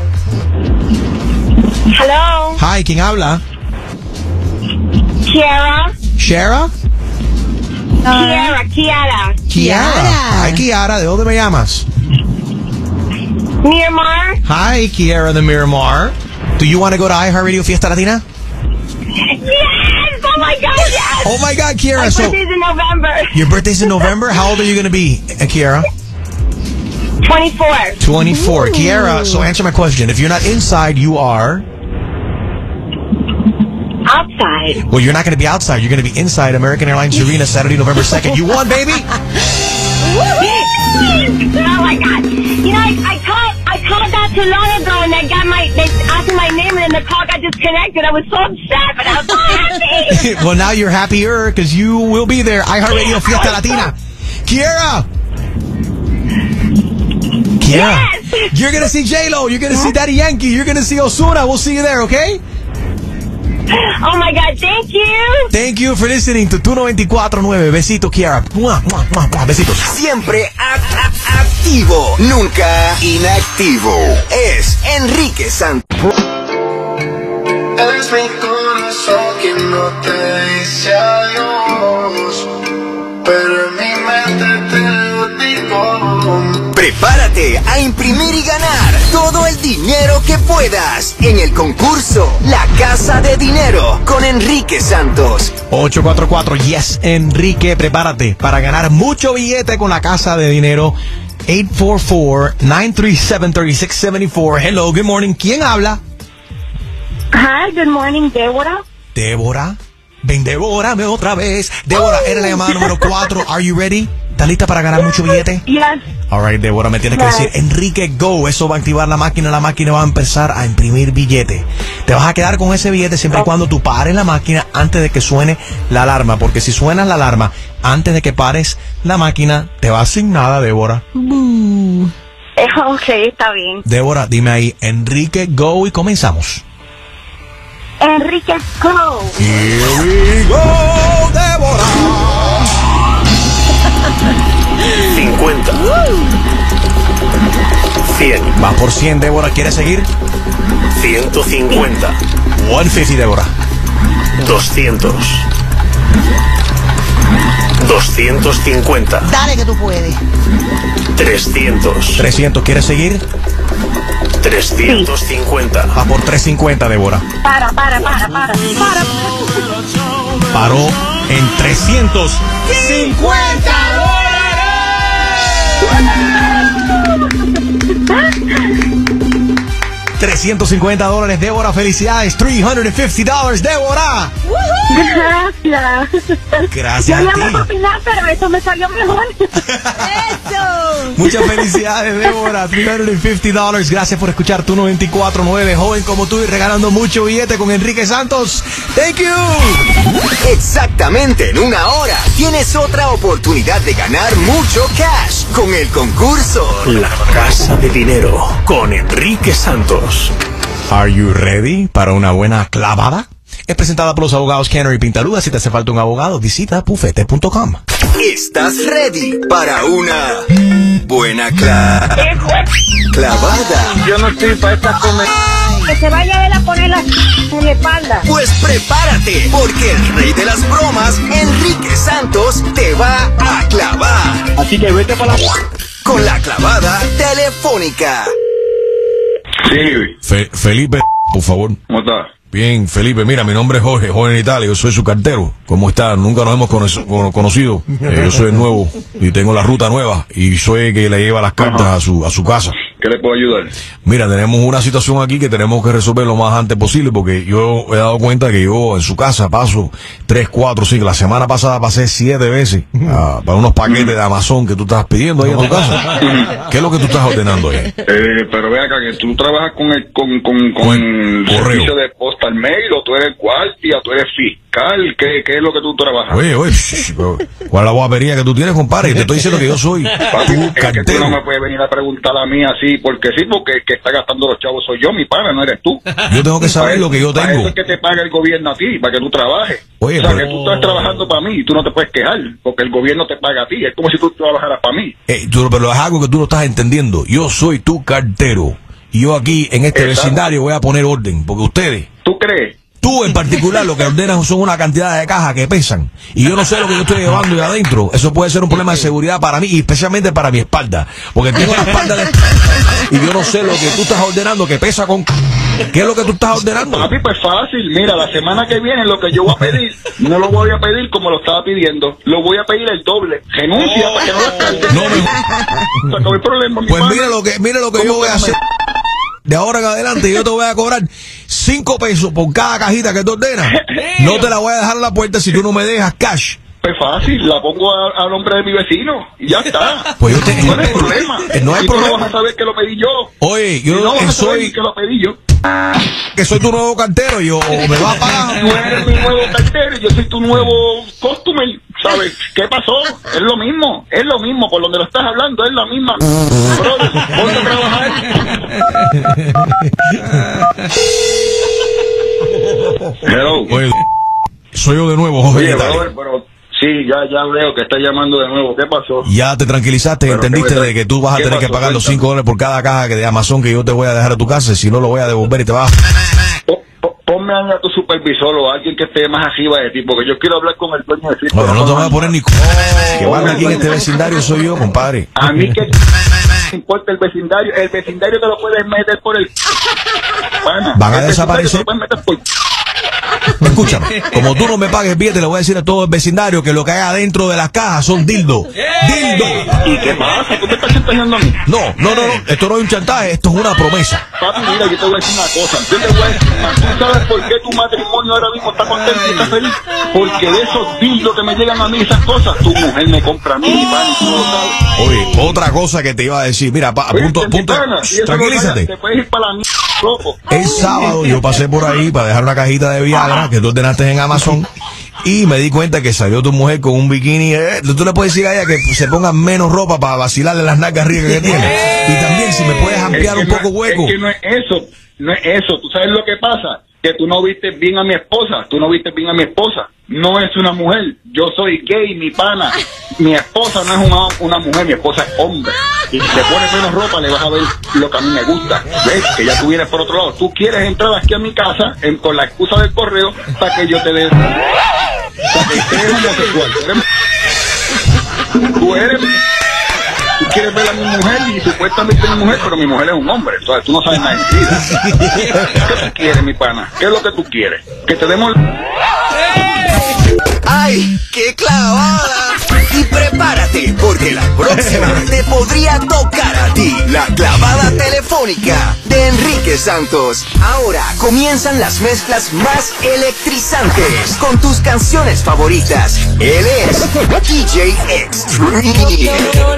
Hello. Hi, ¿quién habla? Kiara. ¿Shara? Kiara, Kiara. Kiara. Hi, Kiara. ¿De dónde me llamas? Miramar. Hi, Kiara de Miramar. Do you want to go to iHeartRadio Fiesta Latina? Yes! Oh my God, yes! Oh my God, Kiara. My So birthday's in November. your birthday's in November? How old are you going to be, uh, Kiara? twenty-four. twenty-four. Ooh. Kiara, so answer my question. If you're not inside, you are? Outside. Well, you're not going to be outside. You're going to be inside American Airlines Arena Saturday, November second. You won, baby! Oh my God! You know, I, I called, I called not too long ago, and they got my, they asked me my name, and then the call got disconnected. I was so upset, but I was so happy. Well, now you're happier because you will be there. iHeartRadio Fiesta Latina. Kiara! Kiara, yes. You're going to see J-Lo. You're going to see Daddy Yankee. You're going to see Ozuna. We'll see you there, okay? Oh my God, thank you. Thank you for listening to tu noventa y cuatro nueve. Besitos, Kiara. Mua, mua, mua, mua. Besitos. Siempre a- a- activo, nunca inactivo. Es Enrique Santos. Es mi corazón quien no te dice adiós, pero en mi mente te lo digo. Prepárate a imprimir y ganar todo el dinero que puedas en el concurso La Casa de Dinero con Enrique Santos. ocho cuatro cuatro yes Enrique, prepárate para ganar mucho billete con la Casa de Dinero. ocho cuatro cuatro nueve tres siete tres seis siete cuatro. Hello, good morning. ¿Quién habla? Hi, good morning, Débora. Débora. Ven, devórame otra vez. Débora, Oh. eres la llamada número cuatro. Are you ready? ¿Estás lista para ganar mucho billete? Yes. Alright, Débora, me tienes que Yes. decir Enrique Go. Eso va a activar la máquina. La máquina va a empezar a imprimir billete. Te vas a quedar con ese billete siempre y cuando tú pares la máquina antes de que suene la alarma. Porque si suena la alarma antes de que pares la máquina, te vas sin nada, Débora. Eh, Ok, está bien. Débora, dime ahí Enrique Go y comenzamos. Enrique, go. Here we go, Débora. cincuenta. cien. Va por cien, Débora. ¿Quieres seguir? ciento cincuenta. ciento cincuenta, Débora. doscientos. doscientos cincuenta. Dale que tú puedes. trescientos. trescientos. ¿Quieres seguir? trescientos cincuenta. Va por trescientos cincuenta, Débora. Para, para, para, para. Para. Paró en trescientos cincuenta trescientos cincuenta dólares, Débora. Felicidades. trescientos cincuenta dólares, Débora. Gracias. Gracias Yo a no ti. iba a opinar, pero eso me salió mejor. Eso. Muchas felicidades, Débora. trescientos cincuenta dólares. Gracias por escuchar tu noventa y cuatro nueve. Joven como tú y regalando mucho billete con Enrique Santos. Thank you. Exactamente en una hora tienes otra oportunidad de ganar mucho cash con el concurso La Casa de Dinero con Enrique Santos. Are you ready para una buena clavada? Es presentada por los abogados Kenner y Pintaluda. Si te hace falta un abogado, visita pufete punto com. ¿Estás ready para una buena cla- clavada? Yo no estoy para esta comer. Que se vaya él a poner la en la espalda. Pues prepárate, porque el rey de las bromas, Enrique Santos, te va a clavar. Así que vete para la... Con la clavada telefónica. Sí. Fe- Felipe, por favor. ¿Cómo estás? Bien, Felipe, mira, mi nombre es Jorge, Jorge en Italia, yo soy su cartero. ¿Cómo está? Nunca nos hemos cono- cono- conocido. Eh, yo soy el nuevo y tengo la ruta nueva y soy el que le lleva las cartas a su, a su casa. ¿Qué le puedo ayudar? Mira, tenemos una situación aquí que tenemos que resolver lo más antes posible porque yo he dado cuenta que yo en su casa paso tres, cuatro, cinco. La semana pasada pasé siete veces ah, para unos paquetes de Amazon que tú estás pidiendo ahí en tu casa. ¿Qué es lo que tú estás ordenando ahí? Eh, pero ve acá que tú trabajas con el con, con, con el correo. servicio de postal mail, o tú eres guardia, tú eres fiscal. ¿Qué, qué es lo que tú trabajas? Oye, oye, shh, pero, ¿cuál es la guapería que tú tienes, compadre? Te estoy diciendo que yo soy Papi, tu es que tú cartero. no me puedes venir a preguntar a mí así, porque sí, porque el que está gastando los chavos soy yo, mi pana, no eres tú. Yo tengo que saber lo que yo Para tengo. eso es que te paga el gobierno a ti, para que tú trabajes. Oye, o sea, pero- que tú estás trabajando para mí y tú no te puedes quejar, porque el gobierno te paga a ti. Es como si tú trabajaras para mí. Eh, tú- pero es algo que tú no estás entendiendo. Yo soy tu cartero. Y yo aquí, en este Exacto. vecindario, voy a poner orden. Porque ustedes, ¿Tú crees? tú en particular, lo que ordenas son una cantidad de cajas que pesan. Y yo no sé lo que yo estoy llevando ahí adentro. Eso puede ser un problema de seguridad para mí y especialmente para mi espalda. Porque tengo la espalda de... Y yo no sé lo que tú estás ordenando que pesa con... ¿Qué es lo que tú estás ordenando? Papi, pues fácil. Mira, la semana que viene lo que yo voy a pedir, no lo voy a pedir como lo estaba pidiendo. Lo voy a pedir el doble. Renuncia para que no la cargues. No me... Se acabó el problema, mi Pues pana. mira lo que, mira lo que ¿Cómo yo voy a que no me- hacer. De ahora en adelante yo te voy a cobrar cinco pesos por cada cajita que tú ordenas. No te la voy a dejar en la puerta si tú no me dejas cash. Pues fácil, la pongo a, a nombre de mi vecino y ya está. Pues yo te- no hay problema. no hay y tú problema. no vas a saber que lo pedí yo. Oye, yo Y no vas que a saber soy que lo pedí yo. que soy tu nuevo cartero y yo o me vas a pagar. Tú eres mi nuevo cartero y yo soy tu nuevo customer. ¿Sabes qué pasó? Es lo mismo, es lo mismo. Por donde lo estás hablando, es la misma. Brother, ponte a trabajar. Hello. Oye, soy yo de nuevo, Jorge Oye, Italia. brother, pero sí, ya, ya veo que está llamando de nuevo. ¿Qué pasó? Ya te tranquilizaste, Pero, entendiste ¿qué me- de que tú vas a qué tener que pasó? pagar los Cuéntame. cinco dólares por cada caja que de Amazon que yo te voy a dejar a tu casa. Si no, lo voy a devolver y te vas a... Po- po- Ponme a tu supervisor o a alguien que esté más arriba de ti, porque yo quiero hablar con el dueño de sitio. Bueno, no te voy a poner ni... Que manda aquí en este vecindario soy yo, compadre. A mí que importa el vecindario, el vecindario te lo puedes meter por el... Pana, Van a el vecindario desaparecer. te lo puedes meter por... Escúchame, como tú no me pagues bien, te le voy a decir a todo el vecindario que lo que hay adentro de las cajas son dildos. ¡Dildos! ¿Y qué pasa? ¿Tú me estás chantajeando a mí? No, no, no, no, esto no es un chantaje, esto es una promesa. Papi, mira, yo te voy a decir una cosa. Yo te voy a decir una cosa. ¿Tú sabes por qué tu matrimonio ahora mismo está contento y está feliz? Porque de esos dildos que me llegan a mí, esas cosas, tu mujer me compra a mí, mi pan, y tú no lo sabes. Oye, otra cosa que te iba a decir, mira, pa, Oye, punto, mi punto, pana, y eso no tranquilízate. vaya, te puedes ir para la mierda, loco. El sábado yo pasé por ahí para dejar una cajita de Viagra que tú ordenaste en Amazon y me di cuenta que salió tu mujer con un bikini. Eh, tú le puedes decir a ella que se ponga menos ropa para vacilarle las nalgas ricas que tiene. Y también si me puedes ampliar Es un que poco no, hueco. Es que no es eso, no es eso. ¿Tú sabes lo que pasa? Que tú no viste bien a mi esposa, tú no viste bien a mi esposa. No es una mujer, yo soy gay, mi pana. Mi esposa no es una, una mujer, mi esposa es hombre. Y si te pones menos ropa, le vas a ver lo que a mí me gusta. ¿Ves? Que ya tú vienes por otro lado. Tú quieres entrar aquí a mi casa en- con la excusa del correo para que yo te dé... Para que estés homosexual. Tú eres... Tú eres... Tú quieres ver a mi mujer y supuestamente mi mujer, pero mi mujer es un hombre. Entonces tú no sabes nada de mi vida. ¿Qué tú quieres, mi pana? ¿Qué es lo que tú quieres? Que te demos... ¡Ay, qué clavada! Y prepárate, porque la próxima te podría tocar a ti. La clavada telefónica de Enrique Santos. Ahora comienzan las mezclas más electrizantes con tus canciones favoritas. Él es D J Extreme.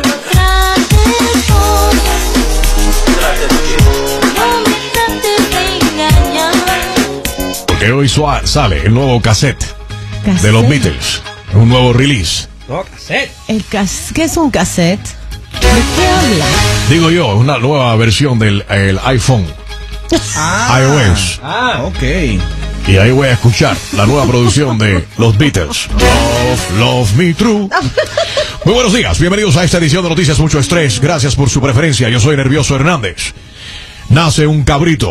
Porque hoy sua- sale el nuevo cassette de los Beatles. Un nuevo release. No, cassette. El cas ¿Qué es un cassette? ¿De qué habla? Digo yo, una nueva versión del el iPhone. iOS. Ah, ok. Y ahí voy a escuchar la nueva producción de los Beatles. Love, Love Me True. Muy buenos días, bienvenidos a esta edición de Noticias Mucho Estrés. Gracias por su preferencia, yo soy Nervioso Hernández. Nace un cabrito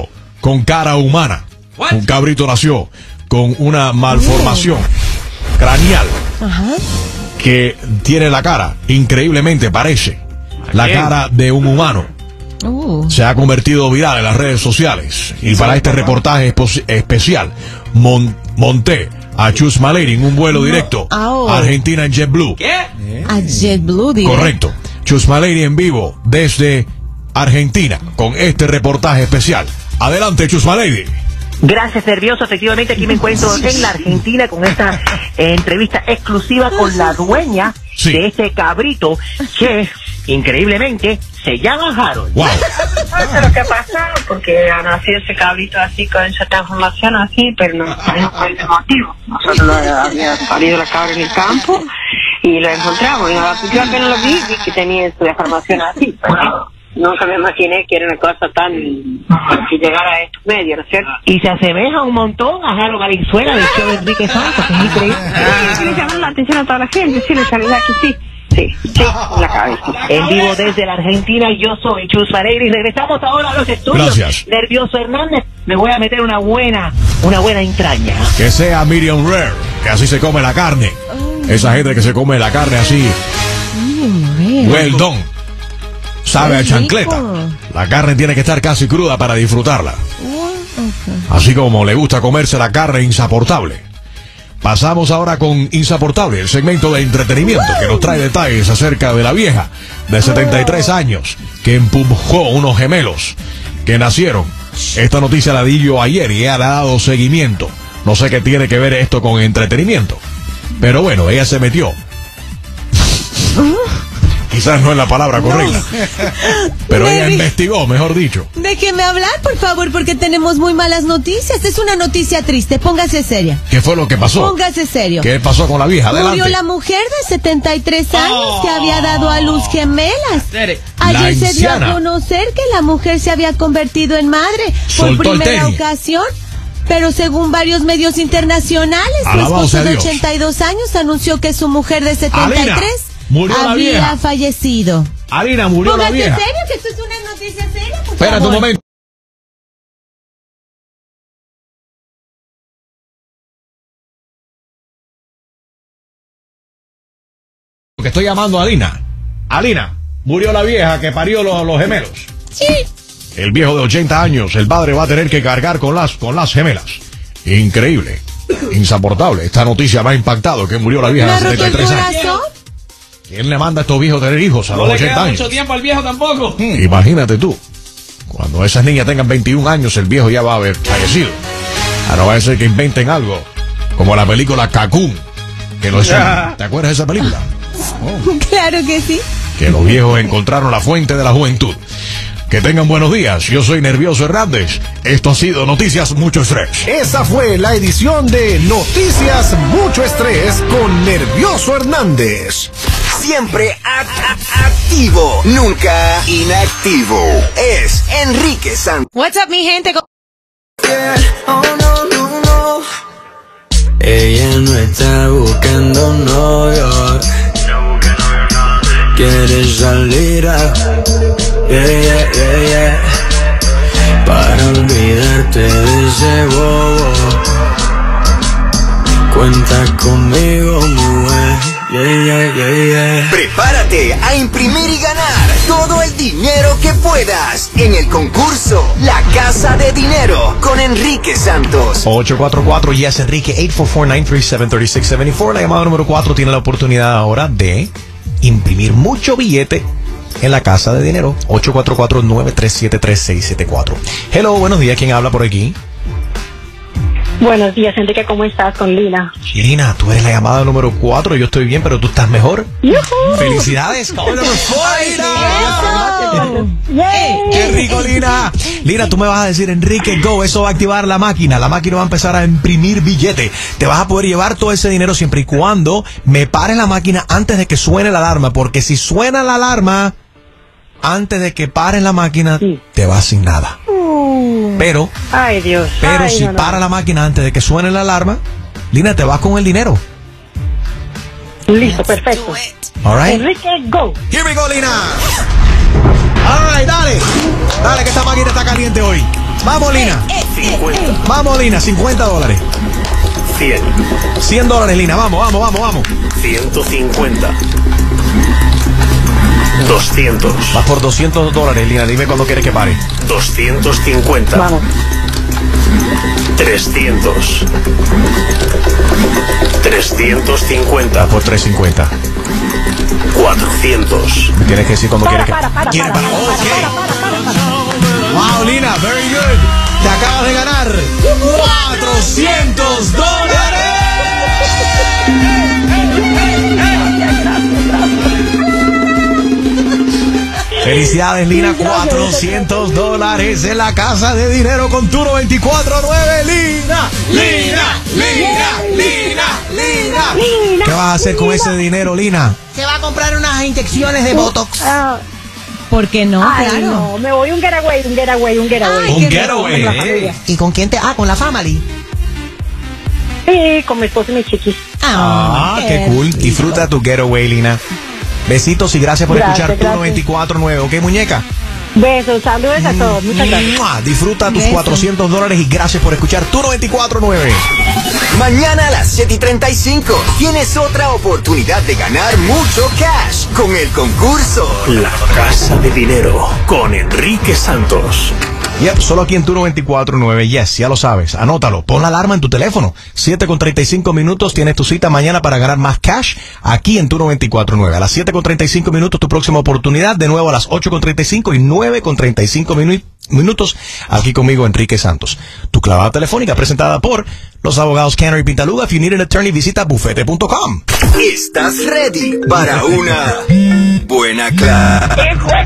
con cara humana. Un cabrito nació con una malformación craneal Ajá. que tiene la cara, increíblemente parece la cara de un humano. Uh. Se ha convertido viral en las redes sociales. Y para este reportaje espo- especial, mon- monté a Chus Malady en un vuelo directo Au. a Argentina en JetBlue. A JetBlue, digo. Correcto. Chus Malady en vivo desde Argentina con este reportaje especial. Adelante, Chus Malady. Gracias, nervioso. Efectivamente, aquí me encuentro en la Argentina con esta eh, entrevista exclusiva con la dueña Sí. de este cabrito que, increíblemente, se llama Harold. Wow. No sé lo que ha pasado, porque ha nacido ese cabrito así, con esa transformación así, pero no sabemos cuál es el motivo. Nosotros lo había parido la cabra en el campo y lo encontramos. Y ahora, yo apenas lo vi, vi que tenía su deformación así, pero nunca me imaginé que era una cosa tan que llegara a estos medios, ¿no es cierto? Y se asemeja un montón a Harold Valenzuela del show de Enrique Santos, que es increíble. Sí, le llamó la atención a toda la gente, sí, le salió que sí. Sí, sí, en la cabeza. En vivo desde la Argentina, yo soy Chus Malady y regresamos ahora a los estudios. Gracias. Nervioso Hernández, me voy a meter una buena, una buena entraña. Que sea medium rare, que así se come la carne. Esa gente que se come la carne así, well done, sabe a Qué chancleta. rico. La carne tiene que estar casi cruda para disfrutarla. Así como le gusta comerse la carne insoportable. Pasamos ahora con Insoportable, el segmento de entretenimiento que nos trae detalles acerca de la vieja de setenta y tres años que empujó unos gemelos que nacieron. Esta noticia la di yo ayer y ella le ha dado seguimiento. No sé qué tiene que ver esto con entretenimiento. Pero bueno, ella se metió. Quizás no es la palabra correcta. Pero ella Baby. investigó, mejor dicho. Déjeme hablar, por favor, porque tenemos muy malas noticias. Es una noticia triste. Póngase seria. ¿Qué fue lo que pasó? Póngase serio. ¿Qué pasó con la vieja? Adelante. Murió la mujer de setenta y tres años que había dado a luz gemelas. La Ayer se dio a anciana. conocer que la mujer se había convertido en madre por Soltó el primera tenis. ocasión. Pero según varios medios internacionales, su Alabado esposo sea de Dios. ochenta y dos años anunció que su mujer de setenta y Alina, tres murió la había vieja. fallecido. Alina, murió la Póngase vieja. serio, que esto es una noticia seria, por Espérate favor. un momento. Que estoy llamando a Alina. Alina, murió la vieja que parió los, los gemelos. Sí. El viejo de ochenta años, el padre va a tener que cargar con las, con las gemelas. Increíble, insoportable. Esta noticia me ha impactado que murió la vieja ¿Me de ha roto setenta y el tres años. corazón? ¿Quién le manda a estos viejos tener hijos a No los le ochenta queda años? mucho tiempo al viejo tampoco. Imagínate tú, cuando esas niñas tengan veintiún años, el viejo ya va a haber fallecido. A no va a ser que inventen algo, como la película Cocoon, que no es un- ¿te acuerdas de esa película? Claro que sí. Que los viejos encontraron la fuente de la juventud. Que tengan buenos días, yo soy Nervioso Hernández. Esto ha sido Noticias Mucho Estrés. Esa fue la edición de Noticias Mucho Estrés con Nervioso Hernández. Siempre a- a- activo, nunca inactivo. Es Enrique Santos. What's up, mi gente? Ella no está buscando novio, quiere salir a yeah, yeah, yeah, yeah, para olvidarte de ese bobo. Cuenta conmigo, mujer. Yeah, yeah, yeah, yeah. Prepárate a imprimir y ganar todo el dinero que puedas en el concurso La Casa de Dinero con Enrique Santos. ocho cuatro cuatro yes Enrique ocho cuatro cuatro, nueve tres siete, tres seis siete cuatro. La llamada número cuatro tiene la oportunidad ahora de imprimir mucho billete en la Casa de Dinero. ocho cuatro cuatro, nueve tres siete, tres seis siete cuatro. Hello, buenos días. ¿Quién habla por aquí? Buenos días, Enrique, ¿cómo estás? Con Lina. Lina, tú eres la llamada número cuatro. Yo estoy bien, pero tú estás mejor. ¡Yujú! ¡Felicidades! Caller number four, Lina. ¡Qué rico, Lina! Lina, tú me vas a decir, Enrique, go, eso va a activar la máquina. La máquina va a empezar a imprimir billete. Te vas a poder llevar todo ese dinero siempre y cuando me pares la máquina antes de que suene la alarma. Porque si suena la alarma antes de que pares la máquina, te vas sin nada. Pero, Ay, Dios. pero Ay, si no, no. para la máquina antes de que suene la alarma, Lina, te vas con el dinero. Listo, perfecto. All right. Enrique, go. Here we go, Lina. All right, dale. Dale, que esta máquina está caliente hoy. Vamos, Lina. cincuenta. Vamos, Lina, cincuenta dólares. cien. cien dólares, Lina. Vamos, vamos, vamos, vamos. ciento cincuenta. doscientos. Vas por doscientos dólares, Lina. Dime cuándo quieres que pare. doscientos cincuenta. Vamos. trescientos. trescientos cincuenta. Vas por trescientos cincuenta. cuatrocientos. Me tienes que decir cuándo Para, quieres que para, para, ¿Quieres para, parar? para, Ok. para, para, para, para. Wow, Lina, very good. Te acabas de ganar cuatrocientos dólares. Felicidades, Lina, cuatrocientos dólares en la casa de dinero con Turno veinticuatro nueve, Lina. Lina, Lina, Lina, Lina. ¿Qué vas a hacer con ese dinero, Lina? Se va a comprar unas inyecciones de Botox. Ah, ¿Por qué no? ay, Claro. no, me voy un getaway, un getaway, un getaway. Un getaway. Con la familia. ¿Y con quién te...? Ah, con la family. Sí, con mi esposo y mis chiquis. Ah, qué cool. Disfruta tu getaway, Lina. Besitos y gracias por Gracias, escuchar Turno gracias. veinticuatro nueve. ¿Ok, muñeca? Besos, saludos a todos. Muchas gracias. ¡Mua! Disfruta tus Besos. cuatrocientos dólares y gracias por escuchar Turno veinticuatro nueve. Mañana a las siete y treinta y cinco tienes otra oportunidad de ganar mucho cash con el concurso La Casa de Dinero con Enrique Santos. Yep, solo aquí en Turno veinticuatro nueve. Yes, ya lo sabes. Anótalo. Pon la alarma en tu teléfono. siete con treinta y cinco minutos. Tienes tu cita mañana para ganar más cash aquí en Turno veinticuatro nueve. A las siete con treinta y cinco minutos tu próxima oportunidad. De nuevo a las ocho con treinta y cinco y nueve con treinta y cinco minu- minutos. Aquí conmigo, Enrique Santos. Tu clavada telefónica presentada por los abogados Canary Pintaluga. If you need an attorney, visita bufete punto com. ¿Estás ready para una buena cla-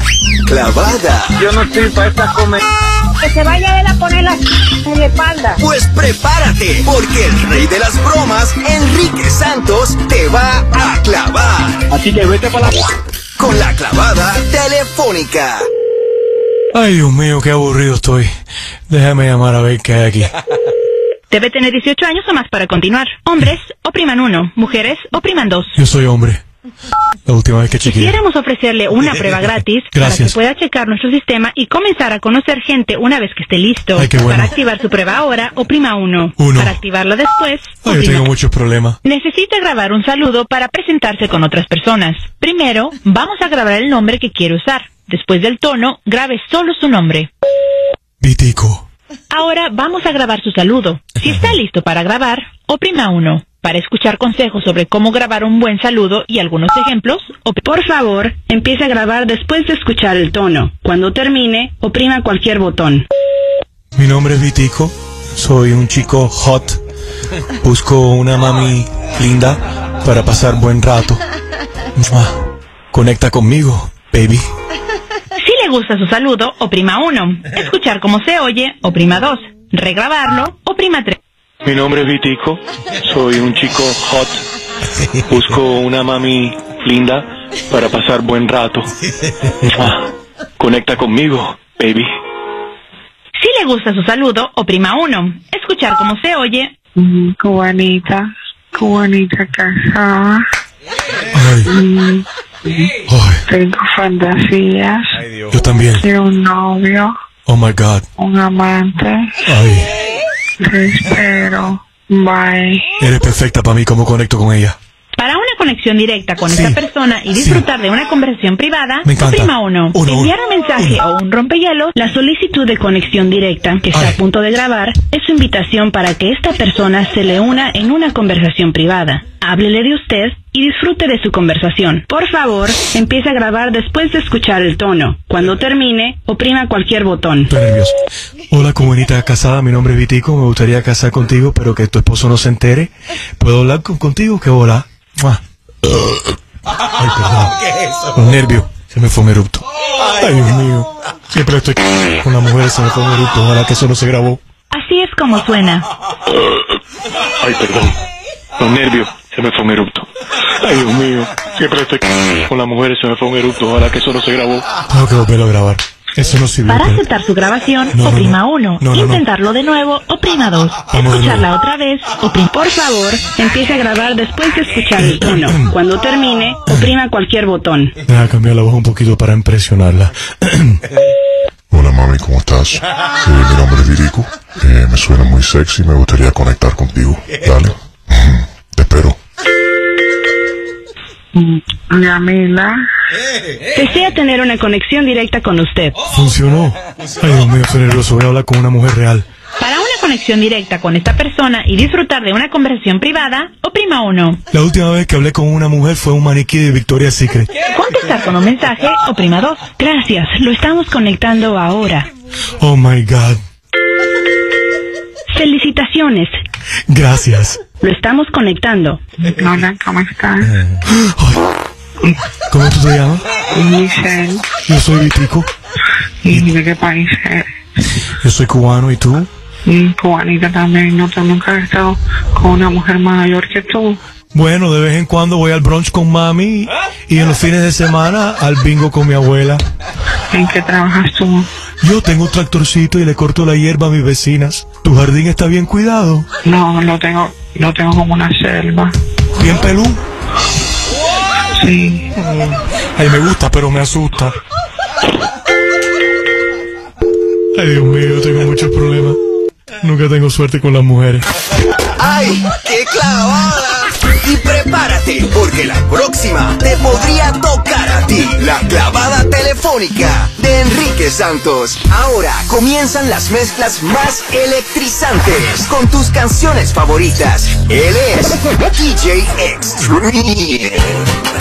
clavada? Yo no estoy para esta comer. Que se vaya él a poner la en la espalda. Pues prepárate, porque el rey de las bromas, Enrique Santos, te va a clavar. Así que vete para la... Con la clavada telefónica. Ay, Dios mío, qué aburrido estoy. Déjame llamar a ver qué hay aquí. Debe tener dieciocho años o más para continuar. Hombres, opriman uno. Mujeres, opriman dos. Yo soy hombre. La última vez que chequeé. Quisiéramos ofrecerle una prueba gratis para Gracias. que pueda checar nuestro sistema y comenzar a conocer gente una vez que esté listo. Ay, qué bueno. Para activar su prueba ahora, oprima uno. Uno. Para activarla después, Ay, yo oprima tengo muchos problemas. Necesita grabar un saludo para presentarse con otras personas. Primero, vamos a grabar el nombre que quiere usar. Después del tono, grabe solo su nombre. Vitico. Ahora vamos a grabar su saludo. Si está listo para grabar, oprima uno. Para escuchar consejos sobre cómo grabar un buen saludo y algunos ejemplos, op- por favor, empiece a grabar después de escuchar el tono. Cuando termine, oprima cualquier botón. Mi nombre es Vitico. Soy un chico hot. Busco una mami linda para pasar buen rato. ¡Mua! Conecta conmigo, baby. Si le gusta su saludo, oprima uno. Escuchar cómo se oye, oprima dos. Regrabarlo, oprima tres. Mi nombre es Vitico. Soy un chico hot. Busco una mami linda para pasar buen rato. ¡Mua! Conecta conmigo, baby. Si le gusta su saludo, oprima uno. Escuchar cómo se oye. Mm, cubanita, cubanita casada. Ay, Mm, ay, tengo fantasías yo también. de un novio, Oh my God. un amante. Ay, Te espero. Bye. eres perfecta para mí. ¿Cómo conecto con ella? Para una conexión directa con Sí. esta persona y disfrutar de una conversación privada, Me encanta. oprima uno. Uno, Enviar uno. un mensaje o un rompehielos, la solicitud de conexión directa que está Ay. a punto de grabar es su invitación para que esta persona se le una en una conversación privada. Háblele de usted y disfrute de su conversación. Por favor, empiece a grabar después de escuchar el tono. Cuando termine, oprima cualquier botón. Estoy nervioso. Hola, comunidad casada. Mi nombre es Vitico. Me gustaría casar contigo, pero que tu esposo no se entere. ¿Puedo hablar con- contigo? ¿Qué hola? ¡Mua! Ay, perdón. ¿Qué es eso? Los nervios. Se me fue un erupto. Ay, Dios mío. Siempre estoy con la mujer. Se me fue un erupto. Ojalá que eso no se grabó. Así es como suena. Ay, perdón. Los nervios. Se me fue un erupto. Ay, Dios mío. Siempre estoy con la mujer. Se me fue un erupto. Ojalá que eso no se grabó. Tengo que volverlo a grabar. Eso no sirve. Para pero- aceptar su grabación, No, no, oprima no. uno. No, no, no. Intentarlo de nuevo, oprima dos. Vamos de Escucharla nuevo. otra vez, oprima. Por favor, empiece a grabar después de escuchar el tono. Cuando termine, oprima cualquier botón. Deja cambiar la voz un poquito para impresionarla. Hola Hola mami, ¿cómo estás? Eh, mi nombre es Virico. Eh, me suena muy sexy, me gustaría conectar contigo. Dale. Te espero. Yamila. Desea tener una conexión directa con usted. Funcionó. Ay, Dios mío, estoy nervioso. Voy a hablar con una mujer real. Para una conexión directa con esta persona y disfrutar de una conversación privada, oprima uno. La última vez que hablé con una mujer fue un maniquí de Victoria's Secret. Contestar con un mensaje, oprima dos. Gracias, lo estamos conectando ahora. Oh my God. Felicitaciones. Gracias. Lo estamos conectando. Hola, ¿cómo estás? ¿Cómo tú te llamas? Michelle. Yo soy Vitico. ¿Y de qué país eres? Yo soy cubano, ¿y tú? Y cubanita también. No, tú nunca has estado con una mujer mayor que tú. Bueno, de vez en cuando voy al brunch con mami y en los fines de semana al bingo con mi abuela. ¿En qué trabajas tú? Yo tengo un tractorcito y le corto la hierba a mis vecinas. ¿Tu jardín está bien cuidado? No, lo tengo, lo tengo como una selva. ¿Bien pelú? Sí. Ay, me gusta, pero me asusta. Ay, Dios mío, tengo muchos problemas. Nunca tengo suerte con las mujeres. ¡Ay, qué clavada! Y prepárate, porque la próxima te podría tocar a ti. La clavada telefónica de Enrique Santos. Ahora comienzan las mezclas más electrizantes con tus canciones favoritas. Él es D J Extreme.